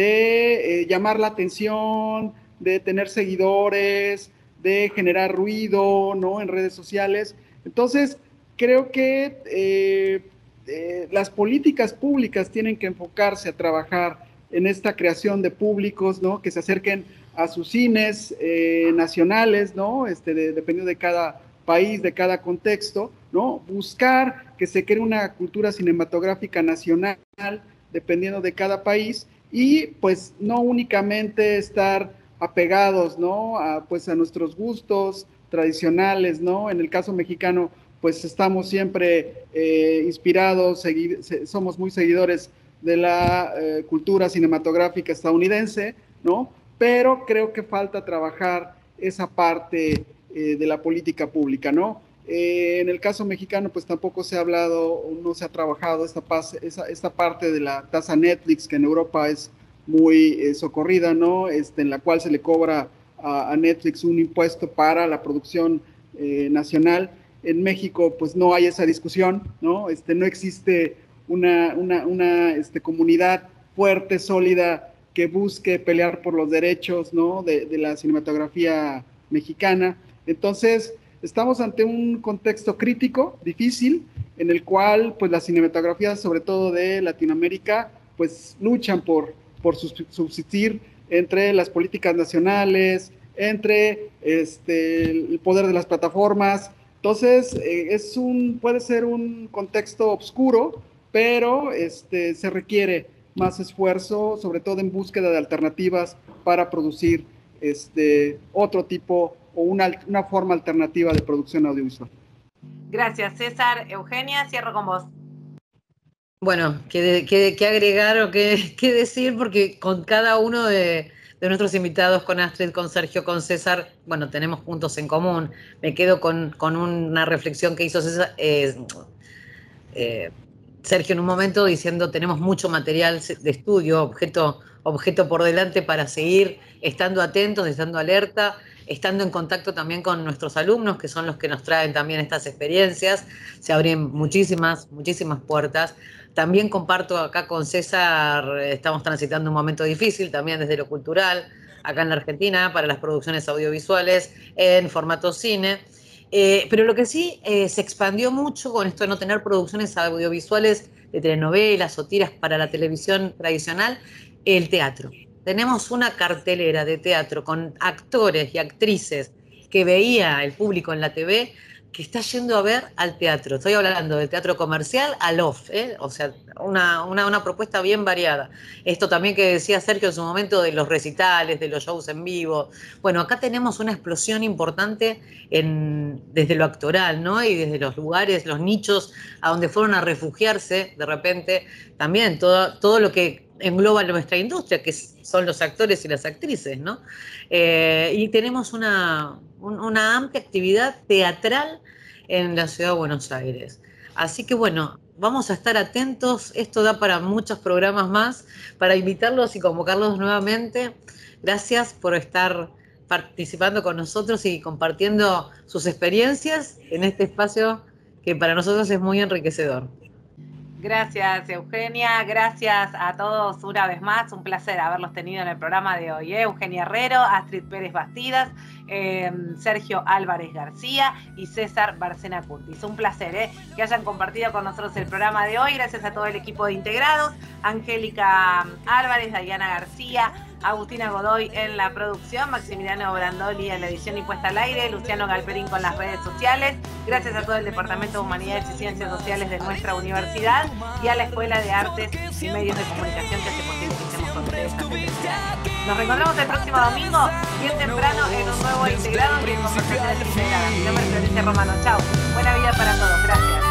de eh, llamar la atención, de tener seguidores, de generar ruido, ¿no? En redes sociales. Entonces, creo que eh, eh, las políticas públicas tienen que enfocarse a trabajar en esta creación de públicos, ¿no? Que se acerquen a sus cines eh, nacionales, ¿no? Este, de, dependiendo de cada país, de cada contexto, ¿no? Buscar que se cree una cultura cinematográfica nacional, dependiendo de cada país, y pues no únicamente estar apegados, ¿no? A, pues a nuestros gustos tradicionales, ¿no? En el caso mexicano, pues estamos siempre eh, inspirados, segui- somos muy seguidores de la eh, cultura cinematográfica estadounidense, ¿no? Pero creo que falta trabajar esa parte eh, de la política pública, ¿no? Eh, en el caso mexicano, pues tampoco se ha hablado, no se ha trabajado esta, esa, esta parte de la tasa Netflix, que en Europa es muy eh, socorrida, ¿no? Este, en la cual se le cobra a, a Netflix un impuesto para la producción eh, nacional. En México, pues no hay esa discusión, ¿no? Este, no existe una, una, una este, comunidad fuerte, sólida, que busque pelear por los derechos, ¿no? de, de la cinematografía mexicana. Entonces, estamos ante un contexto crítico, difícil, en el cual pues las cinematografías, sobre todo de Latinoamérica, pues luchan por, por subsistir entre las políticas nacionales, entre este, el poder de las plataformas. Entonces, eh, es un, puede ser un contexto oscuro, pero este, se requiere más esfuerzo, sobre todo en búsqueda de alternativas para producir este, otro tipo o una, una forma alternativa de producción audiovisual. Gracias, César. Eugenia, cierro con vos. Bueno, qué, qué, qué agregar o qué, qué decir, porque con cada uno de, de nuestros invitados, con Astrid, con Sergio, con César, bueno, tenemos puntos en común. Me quedo con, con una reflexión que hizo César, eh, eh, Sergio en un momento diciendo tenemos mucho material de estudio, objeto, objeto por delante para seguir estando atentos, estando alerta, estando en contacto también con nuestros alumnos, que son los que nos traen también estas experiencias. Se abren muchísimas, muchísimas puertas. También comparto acá con César, estamos transitando un momento difícil también desde lo cultural, acá en la Argentina, para las producciones audiovisuales en formato cine. Eh, pero lo que sí eh, se expandió mucho con esto de no tener producciones audiovisuales de telenovelas o tiras para la televisión tradicional, el teatro. Tenemos una cartelera de teatro con actores y actrices que veía el público en la T V que está yendo a ver al teatro. Estoy hablando del teatro comercial al off, ¿eh? O sea, una, una, una propuesta bien variada. Esto también que decía Sergio en su momento de los recitales, de los shows en vivo. Bueno, acá tenemos una explosión importante en, desde lo actoral, ¿no? Y desde los lugares, los nichos a donde fueron a refugiarse de repente, también todo, todo lo que engloba nuestra industria, que son los actores y las actrices, ¿no? Eh, y tenemos una, un, una amplia actividad teatral en la ciudad de Buenos Aires. Así que bueno, vamos a estar atentos, esto da para muchos programas más, para invitarlos y convocarlos nuevamente. Gracias por estar participando con nosotros y compartiendo sus experiencias en este espacio que para nosotros es muy enriquecedor. Gracias, Eugenia. Gracias a todos una vez más. Un placer haberlos tenido en el programa de hoy. ¿eh? Eugenia Herrero, Astrid Pérez Bastidas, eh, Sergio Álvarez García y César Bárcena Curtis. Un placer ¿eh? que hayan compartido con nosotros el programa de hoy. Gracias a todo el equipo de integrados. Angélica Álvarez, Diana García, Agustina Godoy en la producción, Maximiliano Brandoli en la edición y puesta al aire, Luciano Galperín con las redes sociales. Gracias a todo el Departamento de Humanidades y Ciencias Sociales de nuestra universidad y a la Escuela de Artes y Medios de Comunicación que hace posible que estemos con ustedes esta felicidad. Nos reencontramos el próximo domingo, bien temprano, en un nuevo integrado y en Conversaciones Integradas. Mi nombre es Florencia Romano. Chao. Buena vida para todos. Gracias.